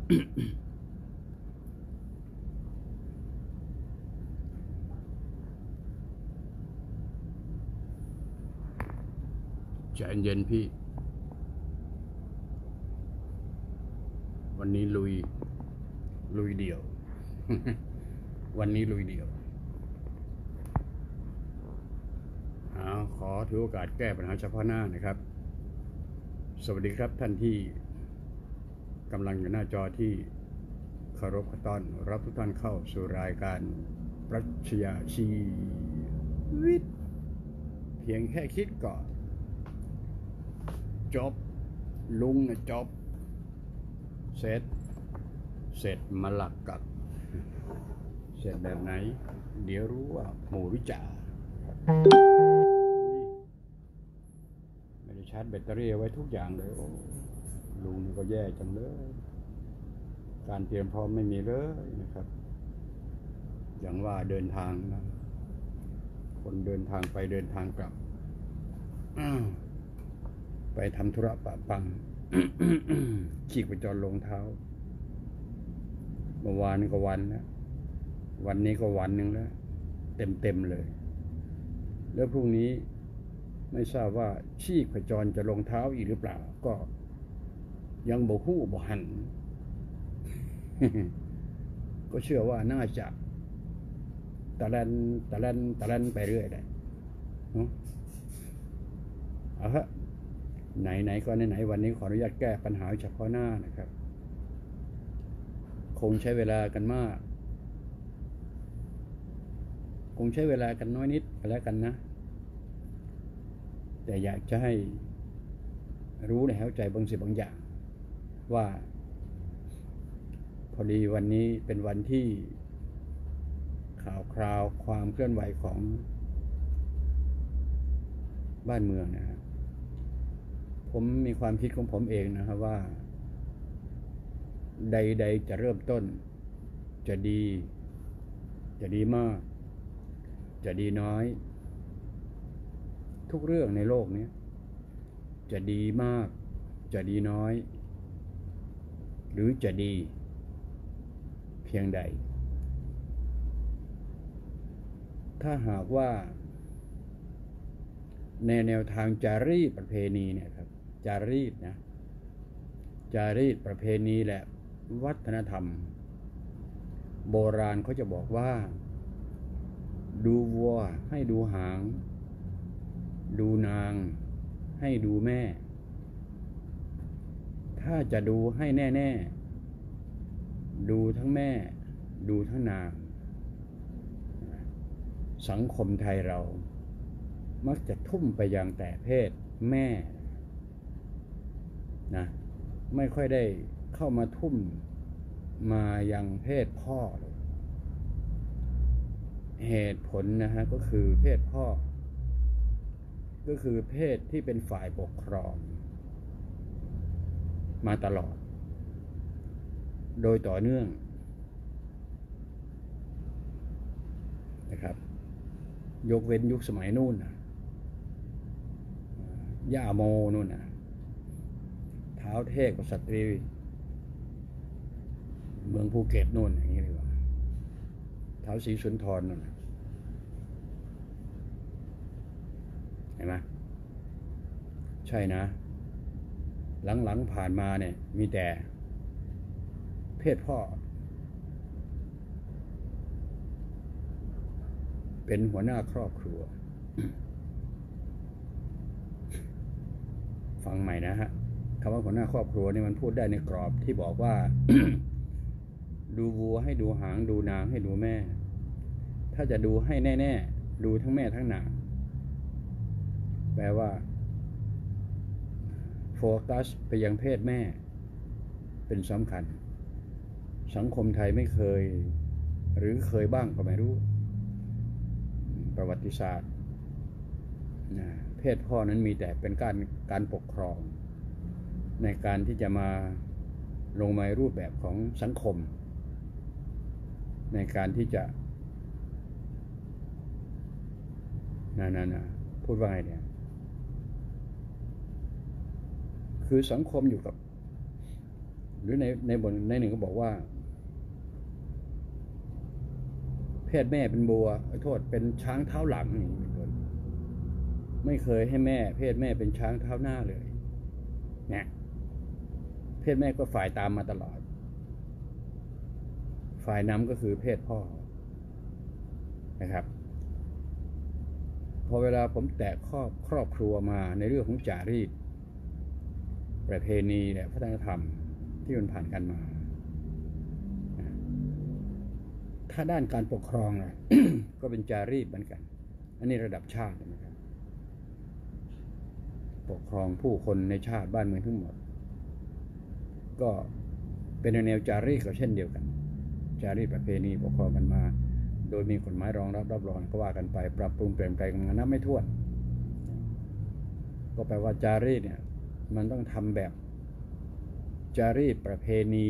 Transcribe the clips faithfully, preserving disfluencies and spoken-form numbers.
ใจเย็นพี่วันนี้ลุยลุยเดี่ยว วันนี้ลุยเดี่ยวเอาขอถือโอกาสแก้ปัญหาเฉพาะหน้านะครับ สวัสดีครับท่านที่กำลังอยู่หน้าจอที่เคารพต้อนรับทุกท่านเข้าสู่รายการปรัชญาชีวิตเพียงแค่คิดก่อนจบลุงนะจบเสร็จเสร็จมาหลักกับเสร็จแบบไหนเดี๋ยวรู้ว่าหมูวิจาไม่ได้ชาร์จแบตเตอรี่ไว้ทุกอย่างเลยโอ้ลุงนี่ก็แย่จังเลยการเตรียมพร้อมไม่มีเลยนะครับอย่างว่าเดินทางนะคนเดินทางไปเดินทางกลับไปทำธุระปะปัง ฉีกไปจอดรองเท้าเมื่อวานก็วันนะวันนี้ก็วันหนึ่งแล้วเต็มเต็มเลยแล้วพรุ่งนี้ไม่ทราบว่าชีกไปจรจะรองเท้าอีกหรือเปล่าก็ยังบ่ฮู้บ่หัน ก็เชื่อว่าน่าจะตะแลนตะแลนตะแลนไปเรื่อยได้เอาฮะไหนๆก็ไหนๆวันนี้ขออนุญาตแก้ปัญหาเฉพาะหน้านะครับคงใช้เวลากันมากคงใช้เวลากันน้อยนิดก็แล้วกันนะแต่อยากจะให้รู้ในหัวใจบางสิ่งบางอย่างว่าพอดีวันนี้เป็นวันที่ข่าวคราวความเคลื่อนไหวของบ้านเมืองนะครับผมมีความคิดของผมเองนะครับว่าใดๆจะเริ่มต้นจะดีจะดีมากจะดีน้อยทุกเรื่องในโลกนี้จะดีมากจะดีน้อยหรือจะดีเพียงใดถ้าหากว่าในแนวทางจารีตประเพณีเนี่ยครับจารีตนะจารีตประเพณีและวัฒนธรรมโบราณเขาจะบอกว่าดูวัวให้ดูหางดูนางให้ดูแม่ถ้าจะดูให้แน่ๆดูทั้งแม่ดูทั้งนางสังคมไทยเรามักจะทุ่มไปยังแต่เพศแม่นะไม่ค่อยได้เข้ามาทุ่มมายังเพศพ่อเลยเหตุผลนะฮะก็คือเพศพ่อก็คือเพศที่เป็นฝ่ายปกครองมาตลอดโดยต่อเนื่องนะครับยกเว้นยุคสมัยนู่นนะย่าโมนู่นนะเท้าเทพกับสตรีเมืองภูเก็ตนู่นอย่างนี้เลยว่าเท้าศรีสุนทรนู่นนะเห็นไหมใช่นะหลังๆผ่านมาเนี่ยมีแต่เพศพ่อเป็นหัวหน้าครอบครัว ฟังใหม่นะฮะคำว่าหัวหน้าครอบครัวนี่มันพูดได้ในกรอบที่บอกว่า ดูวัวให้ดูหางดูนางให้ดูแม่ถ้าจะดูให้แน่ๆดูทั้งแม่ทั้งนางแปลว่าโฟกัสไปยังเพศแม่เป็นสำคัญสังคมไทยไม่เคยหรือเคยบ้างก็ไม่รู้ประวัติศาสตร์นะเพศพ่อนั้นมีแต่เป็นการการปกครองในการที่จะมาลงมารูปแบบของสังคมในการที่จะนั่นนะพูดว่าไงเนี่ยคือสังคมอยู่กับหรือในในบทในหนึ่งก็บอกว่าเพศแม่เป็นบัวโทษเป็นช้างเท้าหลังนี่เป็นต้นไม่เคยให้แม่เพศแม่เป็นช้างเท้าหน้าเลยเนี่ยเพศแม่ก็ฝ่ายตามมาตลอดฝ่ายนำก็คือเพศพ่อนะครับพอเวลาผมแตะครอบครอบครัวมาในเรื่องของจารีตประเพณีและวัฒนธรรมที่มันผ่านกันมาถ้าด้านการปกครองนะ ก็เป็นจารีตเหมือนกันอันนี้ระดับชาตินะครับปกครองผู้คนในชาติบ้านเมืองทั้งหมดก็เป็นแนวจารีตก็เช่นเดียวกันจารีตประเพณีปกครองกันมาโดยมีกฎหมายรองรับรับรองก็ว่ากันไปปรับปรุงเปลี่ยนแปลงกันนับไม่ถ้วนก็แปลว่าจารีตเนี่ยมันต้องทำแบบจารีตประเพณี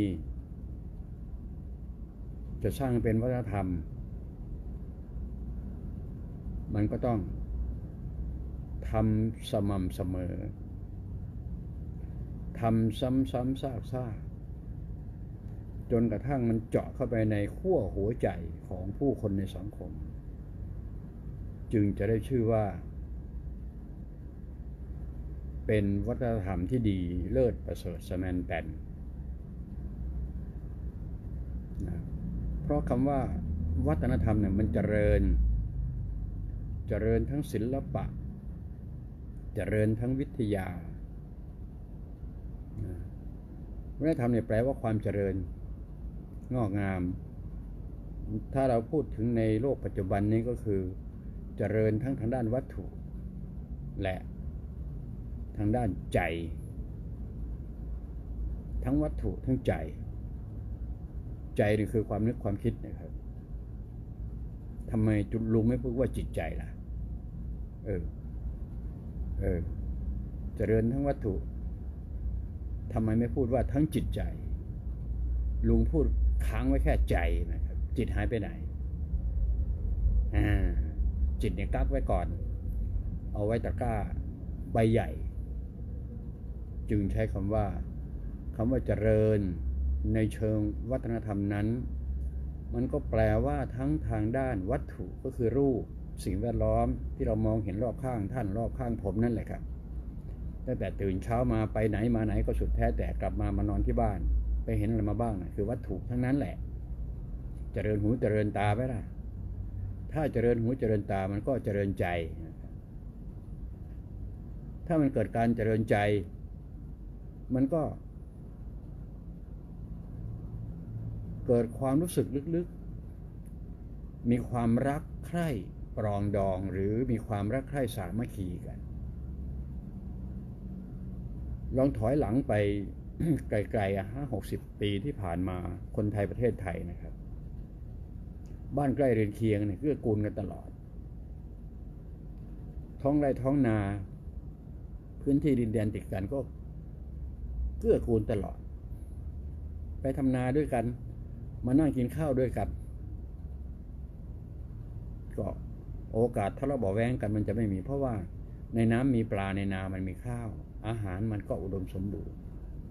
จะสร้างเป็นวัฒนธรรมมันก็ต้องทำสม่ำเสมอทำซ้ำๆซากๆจนกระทั่งมันเจาะเข้าไปในขั้วหัวใจของผู้คนในสังคมจึงจะได้ชื่อว่าเป็นวัฒนธรรมที่ดีเลิศประเสริฐสแมนแตนนะเพราะคำว่าวัฒนธรรมเนี่ยมันเจริญเจริญทั้งศิลปะเจริญทั้งวิทยาวัฒนธรรมเนี่ยแปลว่าความเจริญงอกงามถ้าเราพูดถึงในโลกปัจจุบันนี้ก็คือเจริญทั้งทางด้านวัตถุและทางด้านใจทั้งวัตถุทั้งใจใจนี่คือความนึกความคิดนะครับทำไมจุดลุงไม่พูดว่าจิตใจล่ะเออเออเจริญทั้งวัตถุทำไมไม่พูดว่าทั้งจิตใจลุงพูดค้างไว้แค่ใจนะครับจิตหายไปไหนอ่าจิตเนี่ยกักไว้ก่อนเอาไว้ตะกร้าใบใหญ่จึงใช้คำว่าคำว่าเจริญในเชิงวัฒนธรรมนั้นมันก็แปลว่าทั้งทางด้านวัตถุก็คือรูปสิ่งแวดล้อมที่เรามองเห็นรอบข้างท่านรอบข้างผมนั่นแหละครับตั้งแต่ตื่นเช้ามาไปไหนมาไหนก็สุดแท้แต่กลับมามานอนที่บ้านไปเห็นอะไรมาบ้างนะคือวัตถุทั้งนั้นแหละเจริญหูเจริญตาไปล่ะถ้าเจริญหูเจริญตามันก็เจริญใจถ้ามันเกิดการเจริญใจมันก็เกิดความรู้สึกลึกๆมีความรักใคร่ปรองดองหรือมีความรักใคร่สามัคคีกันลองถอยหลังไป ไกลๆห้าหกสิบปีที่ผ่านมาคนไทยประเทศไทยนะครับบ้านใกล้เรือนเคียงเนี่ยเกื้อกูลกันตลอดท้องไร่ท้องนาพื้นที่ดินแดนติดกันก็เกื้อกูลตลอดไปทำนาด้วยกันมานั่งกินข้าวด้วยกันก็โอกาสทะเลาะเบาะแว้งกันมันจะไม่มีเพราะว่าในน้ำมีปลาในนามันมีข้าวอาหารมันก็อุดมสมบูรณ์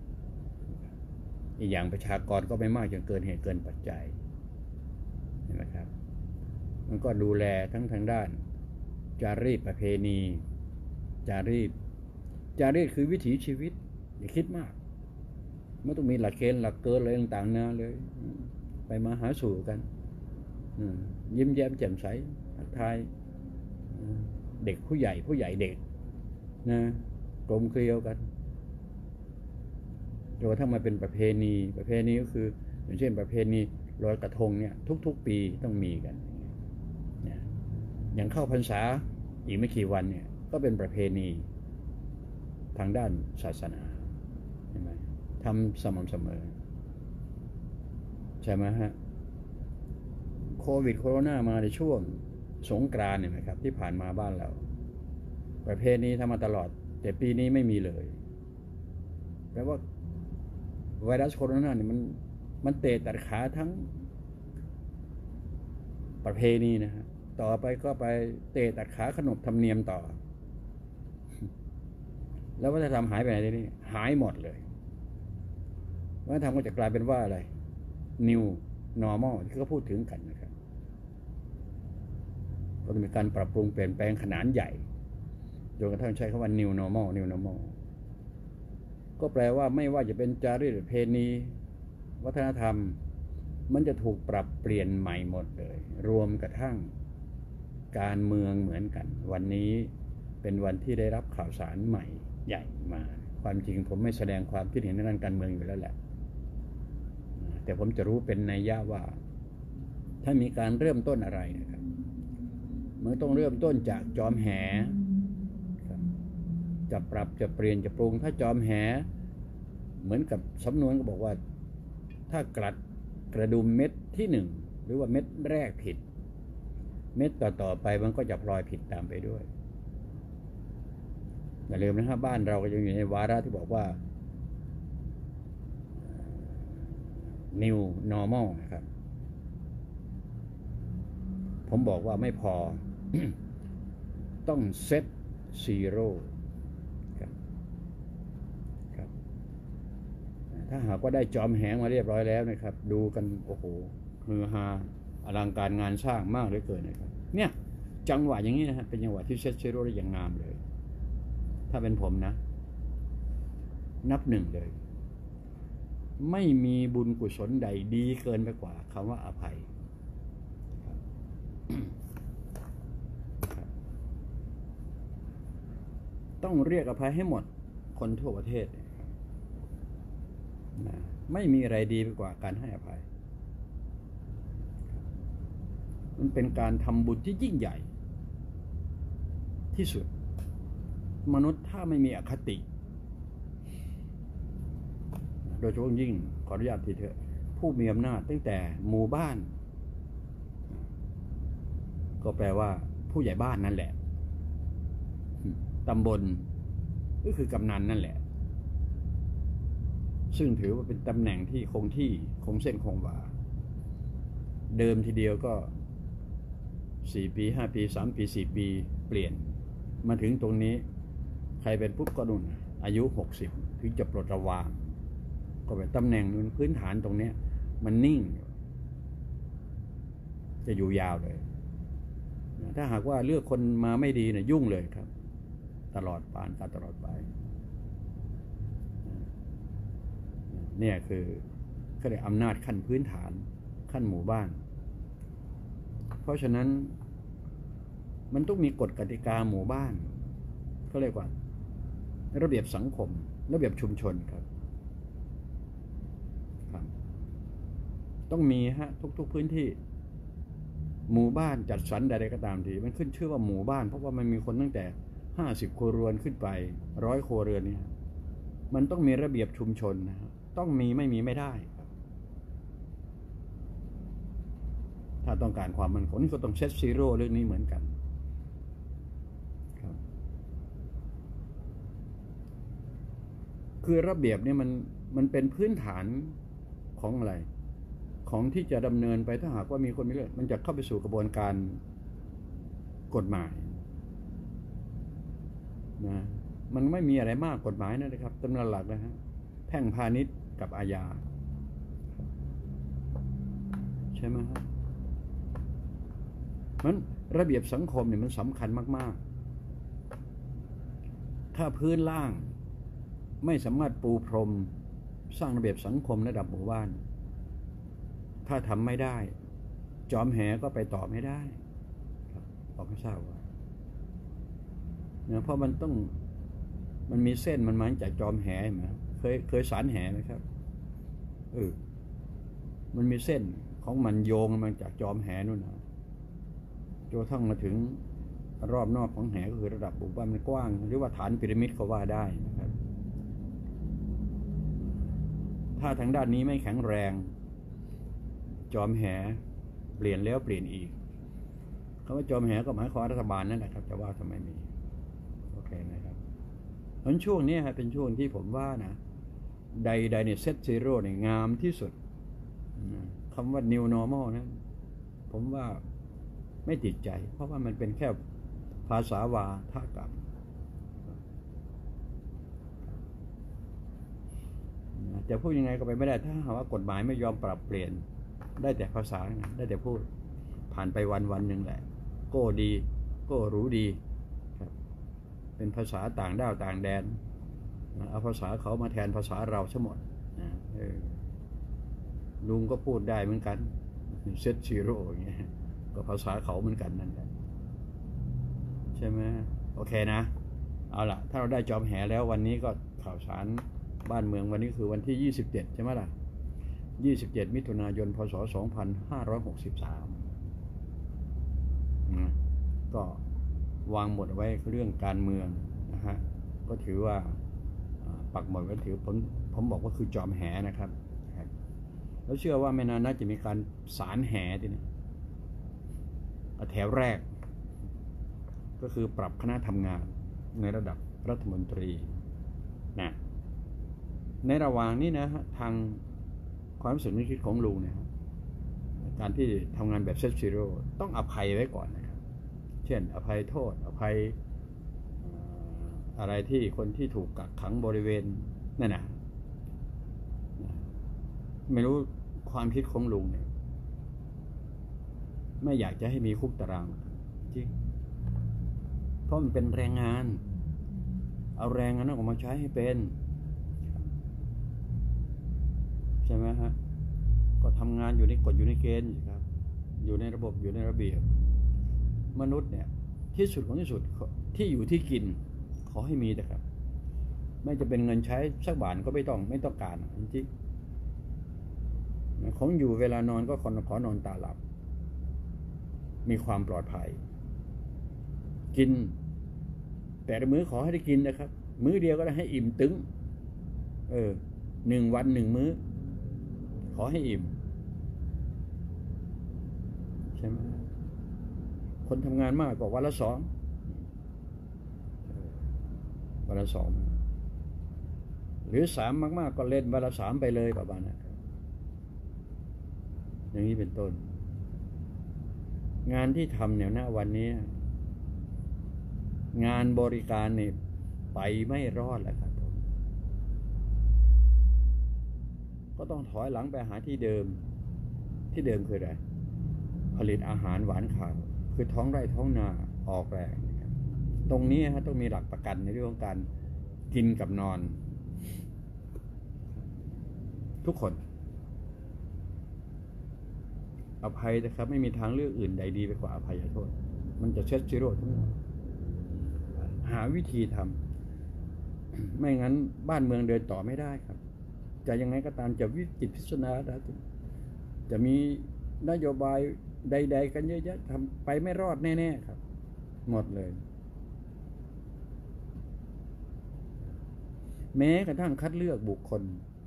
อีกอย่างประชากรก็ไม่มากจนเกินเหตุเกินปัจจัยเห็นไหมครับมันก็ดูแลทั้งทางด้านจารีตประเพณีจารีตจารีตคือวิถีชีวิตอย่าคิดมากไม่ต้องมีหลักเกณฑ์หลักเกณฑ์อะไรต่างๆนะเลยไปมาหาสู่กันยิ้มแย้มแจ่มใสทักทายเด็กผู้ใหญ่ผู้ใหญ่เด็กนะกลมเกลียวกันจนกระทั่งมาเป็นประเพณีประเพณีก็คืออย่างเช่นประเพณีลอยกระทงเนี่ยทุกๆปีต้องมีกันอย่างเข้าพรรษาอีกไม่กี่วันเนี่ยก็เป็นประเพณีทางด้านศาสนาใช่ไหมทำสม่ำเสมอใช่ไหมฮะโควิดโคโรนามาในช่วงสงกรานต์เนี่ยนะครับที่ผ่านมาบ้านเราประเพณีทำมาตลอดแต่ปีนี้ไม่มีเลยแปลว่าไวรัสโคโรนาเนี่ยมันมันเตะตัดขาทั้งประเพณีนะฮะต่อไปก็ไปเตะตัดขาขนบธรรมเนียมต่อแล้ววัฒนธรรมหายไปไหนทีนี้หายหมดเลยวัฒนธรรมก็จะกลายเป็นว่าอะไร new normal ที่เขาพูดถึงกันนะครับก็จะมีการปรับปรุงเปลี่ยนแปลงขนาดใหญ่จนกระทั่งใช้คำว่า new normal new normal ก็แปลว่าไม่ว่าจะเป็นจารีตประเพณีวัฒนธรรมมันจะถูกปรับเปลี่ยนใหม่หมดเลยรวมกระทั่งการเมืองเหมือนกันวันนี้เป็นวันที่ได้รับข่าวสารใหม่ใหญ่มาความจริงผมไม่แสดงความคิดเห็นในด้านการเมืองอยู่แล้วแหละแต่ผมจะรู้เป็นนัยยะว่าถ้ามีการเริ่มต้นอะไรนะครับมันต้องเริ่มต้นจากจอมแหจะปรับจะเปลี่ยนจะปรุงถ้าจอมแหเหมือนกับสำนวนก็บอกว่าถ้ากลัดกระดุมเม็ดที่หนึ่งหรือว่าเม็ดแรกผิดเม็ดต่อๆไปมันก็จะพลอยผิดตามไปด้วยอย่าลืมนะครับบ้านเราก็ยังอยู่ในวาระที่บอกว่า new normal นะครับผมบอกว่าไม่พอ ต้อง set zero ครับครับถ้าหากว่าได้จอมแหงมาเรียบร้อยแล้วนะครับดูกันโอ้โหฮือฮาอลังการงานสร้างมากเหลือเกินนะครับเนี่ยจังหวะอย่างนี้นะฮะเป็นจังหวะที่ set zero ได้อย่างงามเลยถ้าเป็นผมนะนับหนึ่งเลยไม่มีบุญกุศลใดดีเกินไปกว่าคำว่าอภัยต้องเรียกอภัยให้หมดคนทั่วประเทศนะไม่มีอะไรดีไปกว่าการให้อภัยมันเป็นการทำบุญที่ยิ่งใหญ่ที่สุดมนุษย์ถ้าไม่มีอคติโดยเฉพาะยิ่งขออนุญาตทีเถอะผู้มีอำนาจตั้งแต่หมู่บ้านก็แปลว่าผู้ใหญ่บ้านนั่นแหละตำบลก็คือกำนันนั่นแหละซึ่งถือว่าเป็นตำแหน่งที่คงที่คงเส้นคงวาเดิมทีเดียวก็สี่ปีห้าปีสามปีสี่ปีเปลี่ยนมาถึงตรงนี้ใครเป็นปุ๊บก็นุ่นอายุหกสิบถึงจะปลดระวางก็เป็นตำแหน่งนู้นพื้นฐานตรงนี้มันนิ่งจะอยู่ยาวเลยถ้าหากว่าเลือกคนมาไม่ดีเนี่ยยุ่งเลยครับตลอดปานการตลอดไปเนี่ยคือเขาเรียกอำนาจขั้นพื้นฐานขั้นหมู่บ้านเพราะฉะนั้นมันต้องมีกฎกติกาหมู่บ้านเขาเรียกว่าระเบียบสังคมระเบียบชุมชนครับครับต้องมีฮะทุกๆพื้นที่หมู่บ้านจัดสรรใดๆก็ตามทีมันขึ้นชื่อว่าหมู่บ้านเพราะว่ามันมีคนตั้งแต่ห้าสิบครัวเรือนขึ้นไปร้อยครัวเรือนเนี่ยมันต้องมีระเบียบชุมชนนะต้องมีไม่มีไม่ได้ครับถ้าต้องการความมั่นคงนี่ก็ต้องเซตซีโร่เรื่องนี้เหมือนกันครับคือระเบียบเนี่ยมันมันเป็นพื้นฐานของอะไรของที่จะดำเนินไปถ้าหากว่ามีคนมีเรื่องมันจะเข้าไปสู่กระบวนการกฎหมายนะมันไม่มีอะไรมากกฎหมายนะครับตำราหลักนะฮะแพ่งพาณิชย์กับอาญาใช่ไหมครับมันระเบียบสังคมเนี่ยมันสำคัญมากๆถ้าพื้นล่างไม่สามารถปูพรมสร้างระเบียบสังคมระดับหมู่บ้านถ้าทำไม่ได้จอมแหก็ไปต่อไม่ได้ครับบอกให้ทราบว่าเนี่ยเพราะมันต้องมันมีเส้นมันมาจากจอมแหไหมเคยเคยสารแหไหมครับเออมันมีเส้นของมันโยงมันจากจอมแหนู่นนะจนทั้งมาถึงรอบนอกของแหก็คือระดับบุกบ้านมันกว้างหรือว่าฐานพีระมิดเขาว่าได้นะครับถ้าทางด้านนี้ไม่แข็งแรงจอมแหเปลี่ยนแล้วเปลี่ยนอีกคำว่าจอมแหก็หมายความรัฐบาลนั่นแหละครับจะว่าทำไมมีโอเคนะครับเพราะช่วงนี้ครับเป็นช่วงที่ผมว่านะใดๆเนี่ยเซตซีโร่เนี่ยงามที่สุดคำว่า new normal นะผมว่าไม่ติดใจเพราะว่ามันเป็นแค่ภาษาวาทกรรมจะพูดยังไงก็ไปไม่ได้ถ้าหากว่ากฎหมายไม่ยอมปรับเปลี่ยนได้แต่ภาษาได้แต่พูดผ่านไปวันวันหนึ่งแหละก็ดีก็รู้ดีครับเป็นภาษาต่างด้าวต่างแดนเอาภาษาเขามาแทนภาษาเราทั้งหมดนะลุงก็พูดได้เหมือนกันเซตซีโร่อย่างเงี้ยก็ภาษาเขาเหมือนกันนั่นแหละใช่ไหมโอเคนะเอาล่ะถ้าเราได้จอมแหแล้ววันนี้ก็ข่าวสารบ้านเมืองวันนี้คือวันที่ยี่สิบเจ็ดใช่ไหมล่ะยี่สิบเจ็ดมิถุนายนพศสองพันห้าร้อยหกสิบสามนะก็วางหมดไว้เรื่องการเมืองนะฮะก็ถือว่าปักหมดไว้ถือผมผมบอกว่าคือจอมแหนะครับแล้วเชื่อว่าไม่นานน่าจะมีการสารแหทีนี้แถวแรกก็คือปรับคณะทำงานในระดับรัฐมนตรีนะในระหว่างนี้นะฮะทางความรู้สึกนึกคิดของลุงเนี่ยการที่ทำงานแบบเซตซีโร่ต้องอภัยไว้ก่อนนะครับเช่นอภัยโทษอภัยอะไรที่คนที่ถูกกักขังบริเวณนั่นนะไม่รู้ความคิดของลุงเนี่ยไม่อยากจะให้มีคุกตารางจริงเพราะมันเป็นแรงงานเอาแรงงานนั้นออกมาใช้ให้เป็นใช่ไหมฮะก็ทำงานอยู่ในกฎอยู่ในเกณฑ์ครับอยู่ในระบบอยู่ในระเบียบมนุษย์เนี่ยที่สุดของที่สุดที่อยู่ที่กินขอให้มีนะครับไม่จะเป็นเงินใช้สักบาทก็ไม่ต้องไม่ต้องการจริงของอยู่เวลานอนก็ขอขอนอนตาหลับมีความปลอดภัยกินแต่ละมื้อขอให้ได้กินนะครับมื้อเดียวก็ได้ให้อิ่มตึงเออหนึ่งวันหนึ่งมื้อขอให้อิ่มใช่ไหมคนทำงานมากกว่าวันละสองวันละสองหรือสามมากๆก็เล่นวันละสามไปเลยประมาณนั้นอย่างนี้เป็นต้นงานที่ทำเนี่ยนะวันนี้งานบริการเนี่ยไปไม่รอดแล้วครับผมก็ต้องถอยหลังไปหาที่เดิมที่เดิมคืออะไรผลิตอาหารหวานข้าวคือท้องไร่ท้องนาออกแรงนะครับตรงนี้ฮะต้องมีหลักประกันในเรื่องของการกินกับนอนทุกคนอภัยนะครับไม่มีทางเลือกอื่นใดดีไปกว่าอภัยโทษมันจะเช็ดชิโร่ทั้งหมดหาวิธีทำไม่งั้นบ้านเมืองเดินต่อไม่ได้ครับจะยังไงก็ตามจะวิจิตรพิจารณาจะมีนโยบายใดๆกันเยอะแยะทำไปไม่รอดแน่ๆครับหมดเลยแม้กระทั่งคัดเลือกบุคคล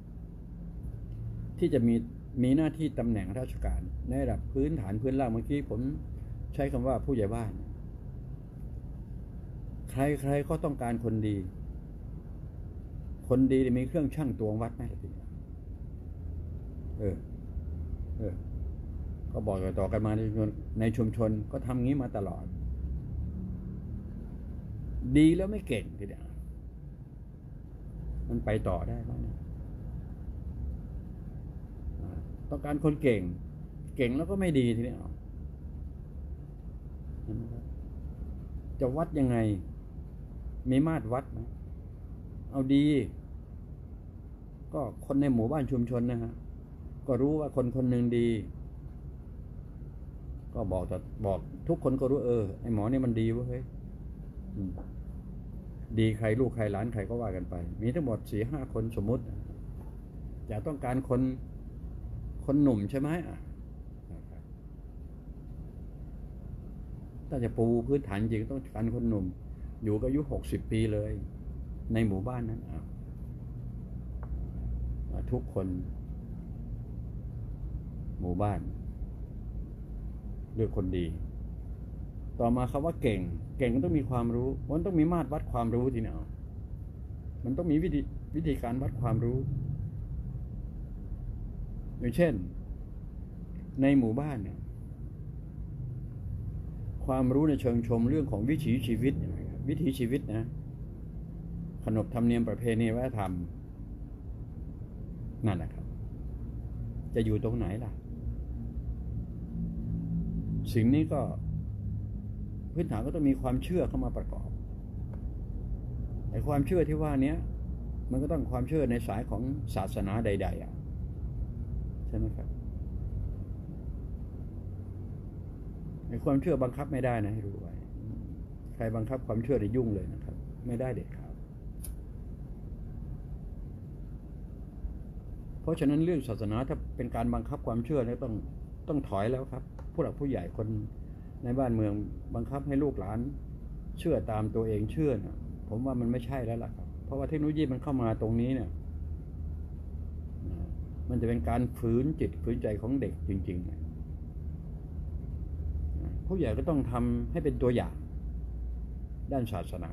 ที่จะมีมีหน้าที่ตำแหน่งราชการในระดับพื้นฐานพื้นล่างเมื่อกี้ผมใช้คำว่าผู้ใหญ่บ้านใครๆก็ต้องการคนดีคนดีมีเครื่องชั่งตวงวัดไหมล่ะทีนี้เออเออก็บอกต่อกันมาในชุมชนในชุมชนก็ทำงี้มาตลอดดีแล้วไม่เก่งทีเดียวมันไปต่อได้ไหมต้องการคนเก่งเก่งแล้วก็ไม่ดีทีนี้จะวัดยังไงมีมาตรวัดไหมเอาดีก็คนในหมู่บ้านชุมชนนะฮะก็รู้ว่าคนคนหนึ่งดีก็บอกแต่บอกทุกคนก็รู้เออไอหมอนี่มันดีวะเฮ้ยดีใครลูกใครหลานใครก็ว่ากันไปมีทั้งหมดสี่ห้าคนสมมุติจะต้องการคนคนหนุ่มใช่ไหมอ่ะถ้าจะปูพื้นฐานจริงต้องการคนหนุ่มอยู่ก็อายุหกสิบปีเลยในหมู่บ้านนั้นทุกคนหมู่บ้านเลือกคนดีต่อมาคำว่าเก่งเก่งก็ต้องมีความรู้มันต้องมีมาตรวัดความรู้ทีนี้มันต้องมีวิธีวิธีการวัดความรู้อย่างเช่นในหมู่บ้านเนี่ยความรู้ในเชิงชมเรื่องของวิถีชีวิตวิถีชีวิตนะขนบธรรมเนียมประเพณีวัฒนธรรมนั่นแหละครับจะอยู่ตรงไหนล่ะสิ่งนี้ก็พื้นฐานก็ต้องมีความเชื่อเข้ามาประกอบไอ้ความเชื่อที่ว่านี้มันก็ต้องความเชื่อในสายของศาสนาใดๆอ่ะใช่ไหมครับไอ้ความเชื่อบังคับไม่ได้นะให้รู้ไว้ใครบังคับความเชื่อได้ยุ่งเลยนะครับไม่ได้เด็ดขาดเพราะฉะนั้นเรื่องศาสนาถ้าเป็นการบังคับความเชื่อเนี่ยต้องต้องถอยแล้วครับผู้หลักผู้ใหญ่คนในบ้านเมืองบังคับให้ลูกหลานเชื่อตามตัวเองเชื่อนะผมว่ามันไม่ใช่แล้วล่ะครับเพราะว่าเทคโนโลยีมันเข้ามาตรงนี้เนี่ยมันจะเป็นการฝืนจิตฝืนใจของเด็กจริงๆผู้ใหญ่ก็ต้องทำให้เป็นตัวอย่างด้านศาสนา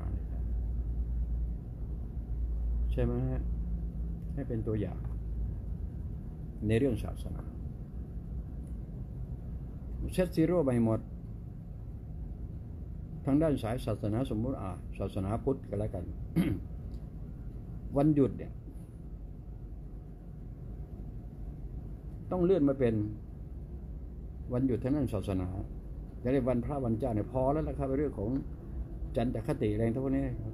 ใช่ไหมฮะให้เป็นตัวอย่างในเรื่องศาสนาเซตซีโร่ไปหมดทางด้านสายศาสนาสมมุติอ่าศาสนาพุทธกันแล้วกัน วันหยุดเนี่ยต้องเลื่อนมาเป็นวันหยุดทางด้านศาสนาจะเรียกวันพระวันเจ้าเนี่ยพอแล้วนะครับเรื่องของจันทคติอะไรทั้งพวกนี้ครับ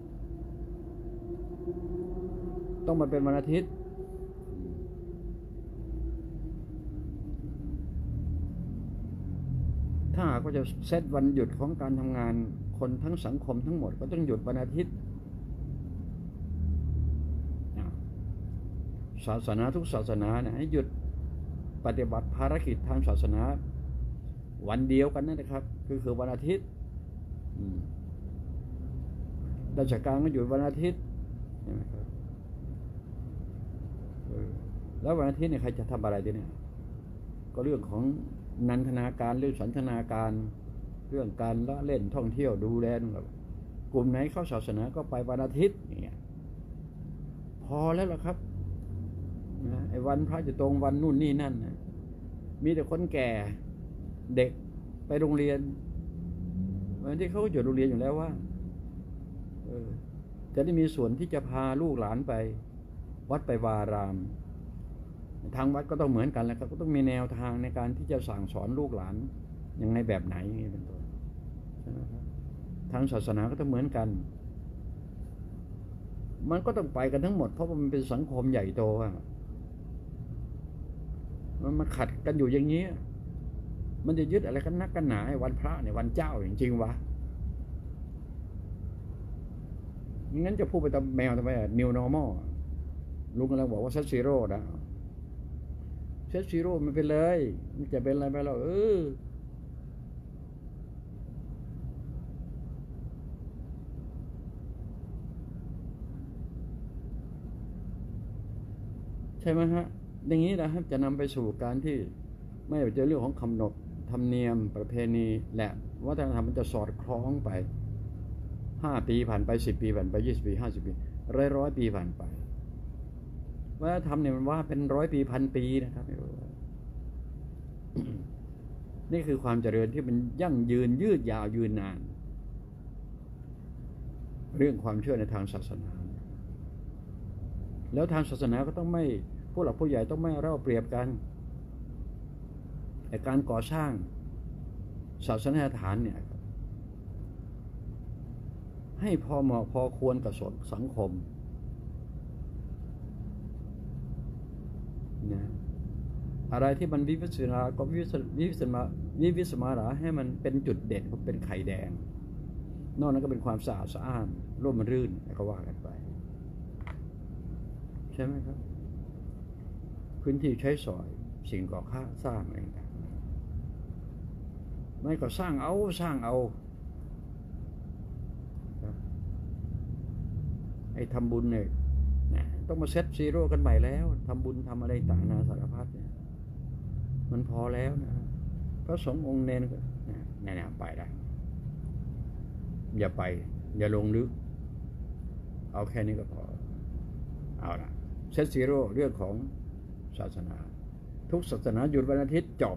ต้องมาเป็นวันอาทิตย์ถ้าหากว่าจะเซตวันหยุดของการทำงานคนทั้งสังคมทั้งหมดก็ต้องหยุดวันอาทิตย์ศาสนาทุกศาสนาเนี่ยให้หยุดปฏิบัติภารกิจทางศาสนาวันเดียวกันนั่นนะครับคือคือวันอาทิตย์ราชการก็หยุดวันอาทิตย์ใช่ไหมครับแล้ววันอาทิตย์เนี่ยใครจะทำอะไรดีเนี่ยก็เรื่องของนันทนาการเรื่องสันทนาการเรื่องการละเล่นท่องเที่ยวดูแลนะครับกลุ่มไหนเข้าศาสนาก็ไปวันอาทิตย์อย่างเงี้ยพอแล้วล่ะครับนะไอ้วันพระจะตรงวันนู่นนี่นั่นนะมีแต่คนแก่เด็กไปโรงเรียนวันที่เขาก็หยุดโรงเรียนอยู่แล้วว่าเออจะได้มีส่วนที่จะพาลูกหลานไปวัดไปวารามทางวัดก็ต้องเหมือนกันแล้วครับก็ต้องมีแนวทางในการที่จะสั่งสอนลูกหลานยังไงแบบไหนอย่างนี้เป็นต้นใช่ไหมครับทางศาสนาก็ต้องเหมือนกันมันก็ต้องไปกันทั้งหมดเพราะมันเป็นสังคมใหญ่โตอ่ะมันมาขัดกันอยู่อย่างนี้มันจะยึดอะไรกันนักกันหนาไอ้วันพระเนี่ยวันเจ้าจริงๆวะงั้นจะพูดไปตามแมวทำไมอ่ะ New Normal ลุงกำลังบอกว่าเซตซีโร่นะเซตซีโร่มันเป็นเลยมันจะเป็นอะไรไปแล้วเออใช่ไหมฮะอย่างนี้นะครับจะนำไปสู่การที่ไม่ว่าจะเรื่องของคำนบธรรมเนียมประเพณีและวัฒนธรรมมันจะสอดคล้องไปห้าปีผ่านไปสิบปีผ่านไปยี่สิบปีห้าสิบปีร้อยร้อยปีผ่านไปวัฒนธรรมเนี่ยมันว่าเป็นร้อยปีพันปีนะครับไม่รู้ นี่คือความเจริญที่มันยั่งยืนยืดยาวยืนนานเรื่องความเชื่อในทางศาสนาแล้วทางศาสนาก็ต้องไม่ผู้หลักผู้ใหญ่ต้องไม่เล่าเปรียบกันในการก่อสร้างศาสนสถานเนี่ยให้พอเหมาะพอควรกับสังคมนะอะไรที่มันวิวิสนาก็วิวิสวิวิสมาวิวิสมาราให้มันเป็นจุดเด่นเป็นไข่แดงนอกนั้นก็เป็นความสะอาดสะอ้านร่มรื่นแล้วก็ว่ากันไปใช่ไหมครับพื้นที่ใช้สอยสิ่งก่อสร้างอะไรต่างๆไม่ก็สร้างเอาสร้างเอาไอ้ทำบุญเนี่ยนะต้องมาเซตซีโร่กันใหม่แล้วทำบุญทำอะไรต่างนาสารพัดเนี่ยมันพอแล้วนะพระสงฆ์องค์เนรก็แน่ๆไปได้อย่าไปอย่าลงลึกเอาแค่นี้ก็พอเอาละเซตซีโร่เรื่องของศาสนาทุกศาสนาหยุดวันอาทิตย์จบ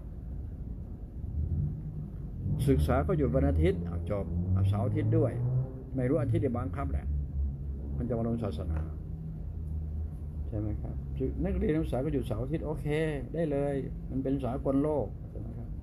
ศึกษาก็หยุดวันอาทิตย์จบเสาร์อาทิตย์ด้วยไม่รู้อาทิตย์เดียวบังคับแหละมันจะมาลงศาสนาใช่ช่ไหมครับนักเรียนนักศึกษาก็หยุดเสาร์อาทิตย์โอเคได้เลยมันเป็นสากลโลกใช่ไหมครับ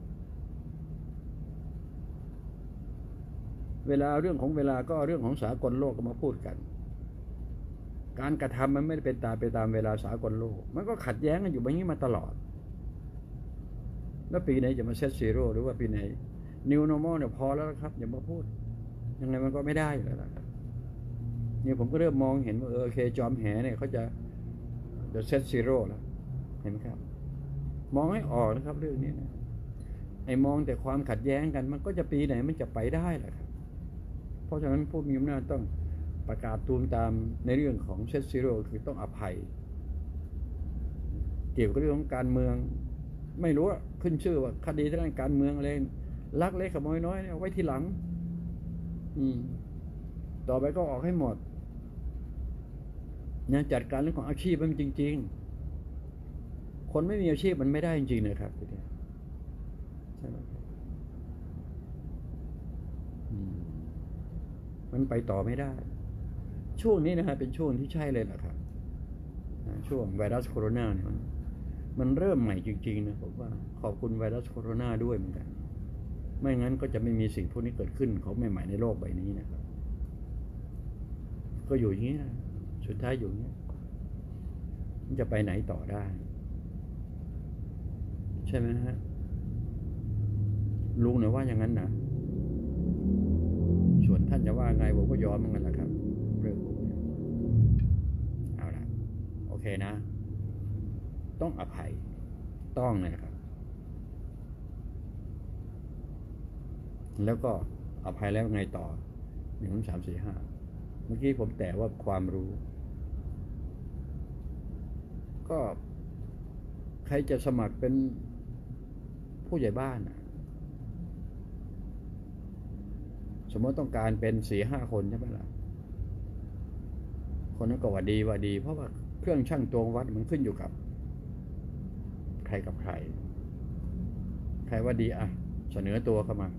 เวลาเรื่องของเวลาก็เรื่องของสากลโลกก็มาพูดกันการกระทำมันไม่ได้เป็นตามไปตามเวลาสากลโลกมันก็ขัดแย้งกันอยู่แบบนี้มาตลอดแล้วปีไหนจะมาเซตซีโร่หรือว่าปีไหน New Normal เนี่ยพอแล้วครับอย่ามาพูดยังไงมันก็ไม่ได้แล้วนะครับเนี่ยผมก็เริ่มมองเห็นว่าเออโอเคจอมแหเนี่ยเขาจะจะเซตซีโร่แล้วเห็นไหมครับมองให้ออกนะครับเรื่องนี้นะไอ้มองแต่ความขัดแย้งกันมันก็จะปีไหนมันจะไปได้แหละครับเพราะฉะนั้นผู้มีอำนาจต้องประกาศตูมตามในเรื่องของเซตซีโร่คือต้องอภัยเกี่ยวกับเรื่องของการเมืองไม่รู้ว่าขึ้นชื่อว่าคดีทางด้านการเมืองอะไรลักเล็กขโมยน้อยเอาไว้ทีหลังอืมต่อไปก็ออกให้หมดเนี่ยจัดการเรื่องของอาชีพมันจริงๆคนไม่มีอาชีพมันไม่ได้จริงๆนะครับใช่ไหมมันไปต่อไม่ได้ช่วงนี้นะฮะเป็นช่วงที่ใช่เลยแหละครับช่วงไวรัสโคโรนาเนี่ยมันเริ่มใหม่จริงๆนะผมว่าขอบคุณไวรัสโคโรนาด้วยเหมือนกันไม่งั้นก็จะไม่มีสิ่งพวกนี้เกิดขึ้นของใหม่ๆในโลกใบนี้นะครับก็อยู่อย่างนี้นะสุดท้ายอยู่อย่างนี้มันจะไปไหนต่อได้ใช่ไหมฮะลุงเนี่ยว่าอย่างนั้นนะส่วนท่านจะว่าไงผมก็ยอมเหมือนกันแหละครับเรื่องเอาละโอเคนะต้องอภัยต้องนะครับแล้วก็อภัยแล้วไงต่อหนึ่งสามสี่ห้าเมื่อกี้ผมแต่ว่าความรู้ก็ใครจะสมัครเป็นผู้ใหญ่บ้านสมมติต้องการเป็นสี่ห้าคนใช่ไหมล่ะคนนั้นก็ว่าดีว่าดีเพราะว่าเครื่องชั่งตวงวัดมันขึ้นอยู่กับใครกับใครใครว่าดีอ่ะเสนอตัวเข้ามา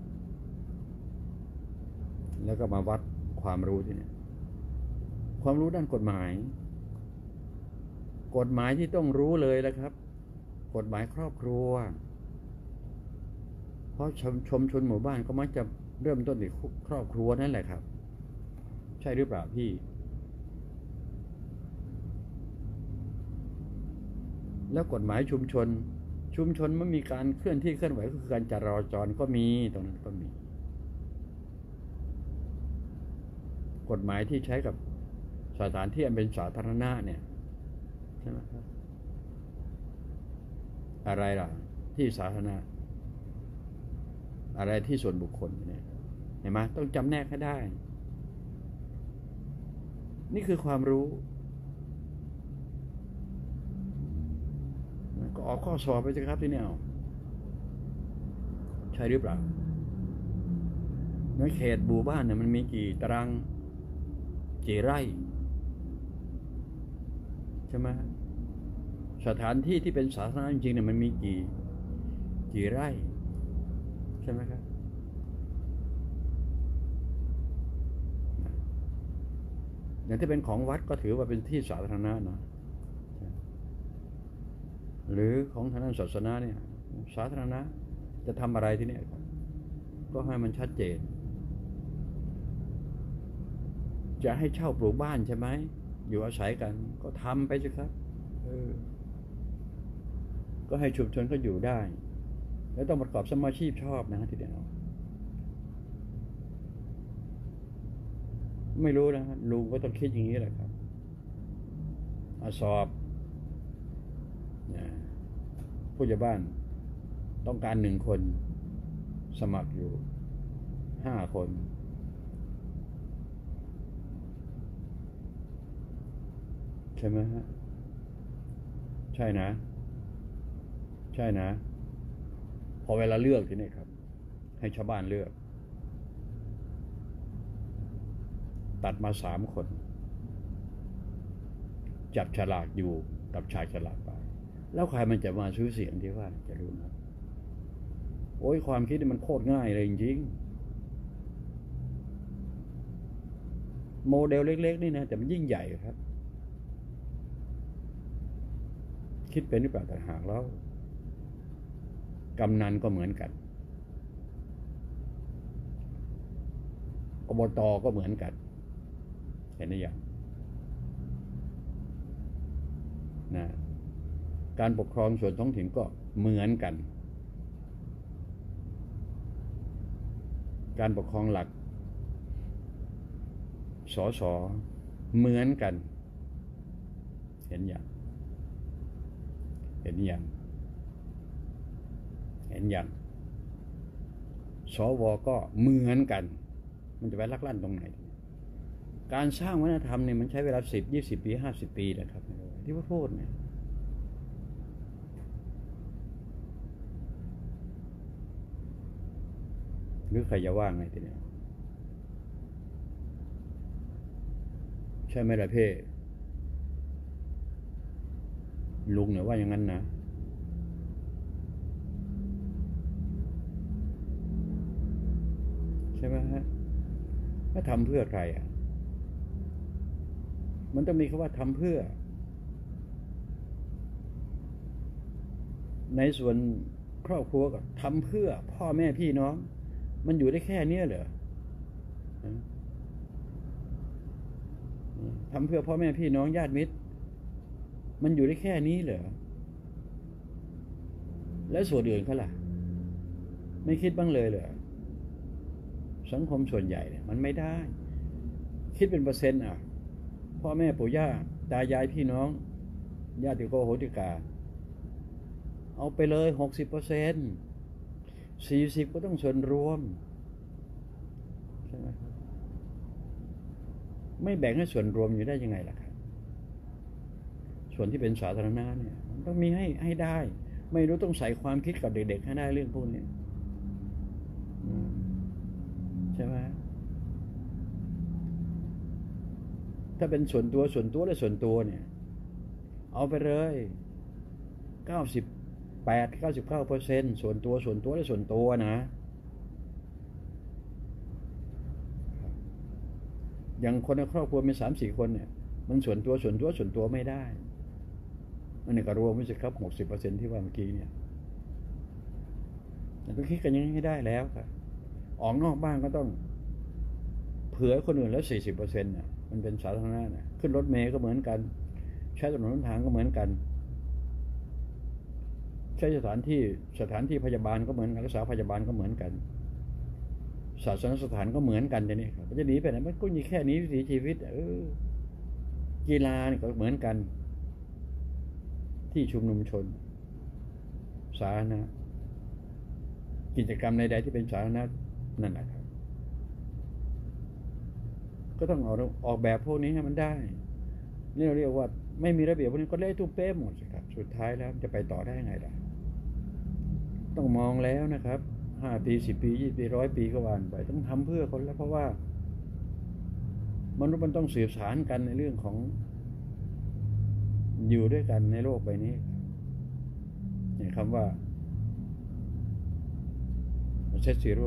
แล้วก็มาวัดความรู้ที่นี่ความรู้ด้านกฎหมายกฎหมายที่ต้องรู้เลยนะครับกฎหมายครอบครัวเพราะชมชนหมู่บ้านก็มักจะเริ่มต้นที่ครอบครัวนั่นแหละครับใช่หรือเปล่าพี่แล้วกฎหมายชุมชนชุมชนมันมีการเคลื่อนที่เคลื่อนไหวก็คือการจราจรก็มีตรงนั้นก็มีกฎหมายที่ใช้กับสถานที่อันเป็นสาธารณะเนี่ยใช่ไหมครับอะไรล่ะที่สาธารณะอะไรที่ส่วนบุคคลเนี่ยเห็นไหมต้องจำแนกให้ได้นี่คือความรู้ก็ออกข้อสอบไปสิครับที่นี่เอาใช่หรือเปล่าในเขตหมู่บ้านเนี่ยมันมีกี่ตารางกี่ไร่ใช่ไหมสถานที่ที่เป็นสาธารณะจริงๆเนี่ยมันมีกี่กี่ไร่ใช่ไหมครับอย่างที่เป็นของวัดก็ถือว่าเป็นที่สาธารณะนะหรือของทางด้านศาสนาเนี่ยสาธารณะจะทำอะไรที่นี่ก็ให้มันชัดเจนจะให้เช่าปลูกบ้านใช่ไหมอยู่อาศัยกันก็ทำไปสิครับเออก็ให้ชุมชนก็อยู่ได้แล้วต้องประกอบสมาชีพชอบนะทีเดียวไม่รู้นะลุงก็ต้องคิดอย่างนี้แหละครับสอบผู้ใหญ่บ้านต้องการหนึ่งคนสมัครอยู่ห้าคนใช่ไหมฮะใช่นะใช่นะพอเวลาเลือกทีนี้ครับให้ชาวบ้านเลือกตัดมาสามคนจับฉลากอยู่กับชายฉลากไปแล้วใครมันจะมาซื้อเสียงที่ว่าจะรู้นะโอ้ยความคิดมันโคตรง่ายเลยจริงๆโมเดลเล็กๆนี่นะแต่มันยิ่งใหญ่ครับคิดเป็นหรือเปล่าแต่หากแล้วกำนันก็เหมือนกันอบต.ก็เหมือนกันเห็นหรือยังนะการปกครองส่วนท้องถิ่นก็เหมือนกันการปกครองหลักสสเหมือนกันเห็นอย่างเห็นอย่างเห็นอย่างสวก็เหมือนกันมันจะไปลักลั่นตรงไหนการสร้างวัฒนธรรมเนี่ยมันใช้เวลาสิบยี่สิบปีห้าสิบปีนะครับที่ว่าพูดเนี่ยหรือใครจะว่าไงทีเนี้ยใช่ไหมล่ะเพ่ลุงเนี่ยว่าอย่างนั้นนะใช่ไหมฮะถ้าทำเพื่อใครอ่ะมันต้องมีคำว่าทำเพื่อในส่วนครอบครัวก็ทำเพื่อพ่อแม่พี่น้องมันอยู่ได้แค่นี้เหรอทำเพื่อพ่อแม่พี่น้องญาติมิตรมันอยู่ได้แค่นี้เหรอแล้วส่วนอื่นเขาล่ะไม่คิดบ้างเลยเหรอสังคมส่วนใหญ่เนี่ยมันไม่ได้คิดเป็นเปอร์เซ็นต์อ่ะพ่อแม่ปู่ย่าตายายพี่น้องญาติโกโหติกาเอาไปเลยหกสิบเปอร์เซ็นต์สี่สิบก็ต้องส่วนรวมใช่ไหมครับไม่แบ่งให้ส่วนรวมอยู่ได้ยังไงล่ะครับส่วนที่เป็นสาธารณะเนี่ยมันต้องมีให้ให้ได้ไม่รู้ต้องใส่ความคิดกับเด็กๆให้ได้เรื่องพวกนี้ใช่ไหมถ้าเป็นส่วนตัวส่วนตัวและส่วนตัวเนี่ยเอาไปเลยเก้าสิบแปดเก้าสิบเก้าเปอร์เซ็นต์ส่วนตัวส่วนตัวและส่วนตัวนะอย่างคนในครอบครัวมีสามสี่คนเนี่ยมันส่วนตัวส่วนตัวส่วนตัวไม่ได้มันนี่ก็รวมไม่ใช่ครับหกสิบเปอร์เซ็นต์ที่ว่าเมื่อกี้เนี่ยแต่ก็คิดกันยังไม่ได้แล้วครับออกนอกบ้านก็ต้องเผื่อคนอื่นแล้วสี่สิบเปอร์เซ็นต์เนี่ยมันเป็นสาธารณะเนี่ยขึ้นรถเมล์ก็เหมือนกันใช้ถนนทางก็เหมือนกันใช้สถานที่สถานที่พยาบาลก็เหมือนกันรักษาพยาบาลก็เหมือนกันศาสนสถานก็เหมือนกันแต่นี่ครับมันจะหนีไปไหนมันก็มีแค่นี้วิถีชีวิตเออกีฬานี่ก็เหมือนกันที่ชุมนุมชนสาธารณะกิจกรรมใดๆที่เป็นสาธารณะนั่นแหละครับก็ต้องออกออกแบบพวกนี้ให้มันได้นี่เราเรียกว่าไม่มีระเบียบพวกนี้ก็เละตุ้มเป๊ะหมดสิครับสุดท้ายแล้วจะไปต่อได้ยังไงล่ะต้องมองแล้วนะครับห้าปีสิบปียี่สิบปีร้อยปีก็ว่านไปต้องทำเพื่อคนแล้วเพราะว่ามนุษย์มันต้องสื่อสารกันในเรื่องของอยู่ด้วยกันในโลกใบนี้เนี่ยคำว่าเซตซีโร่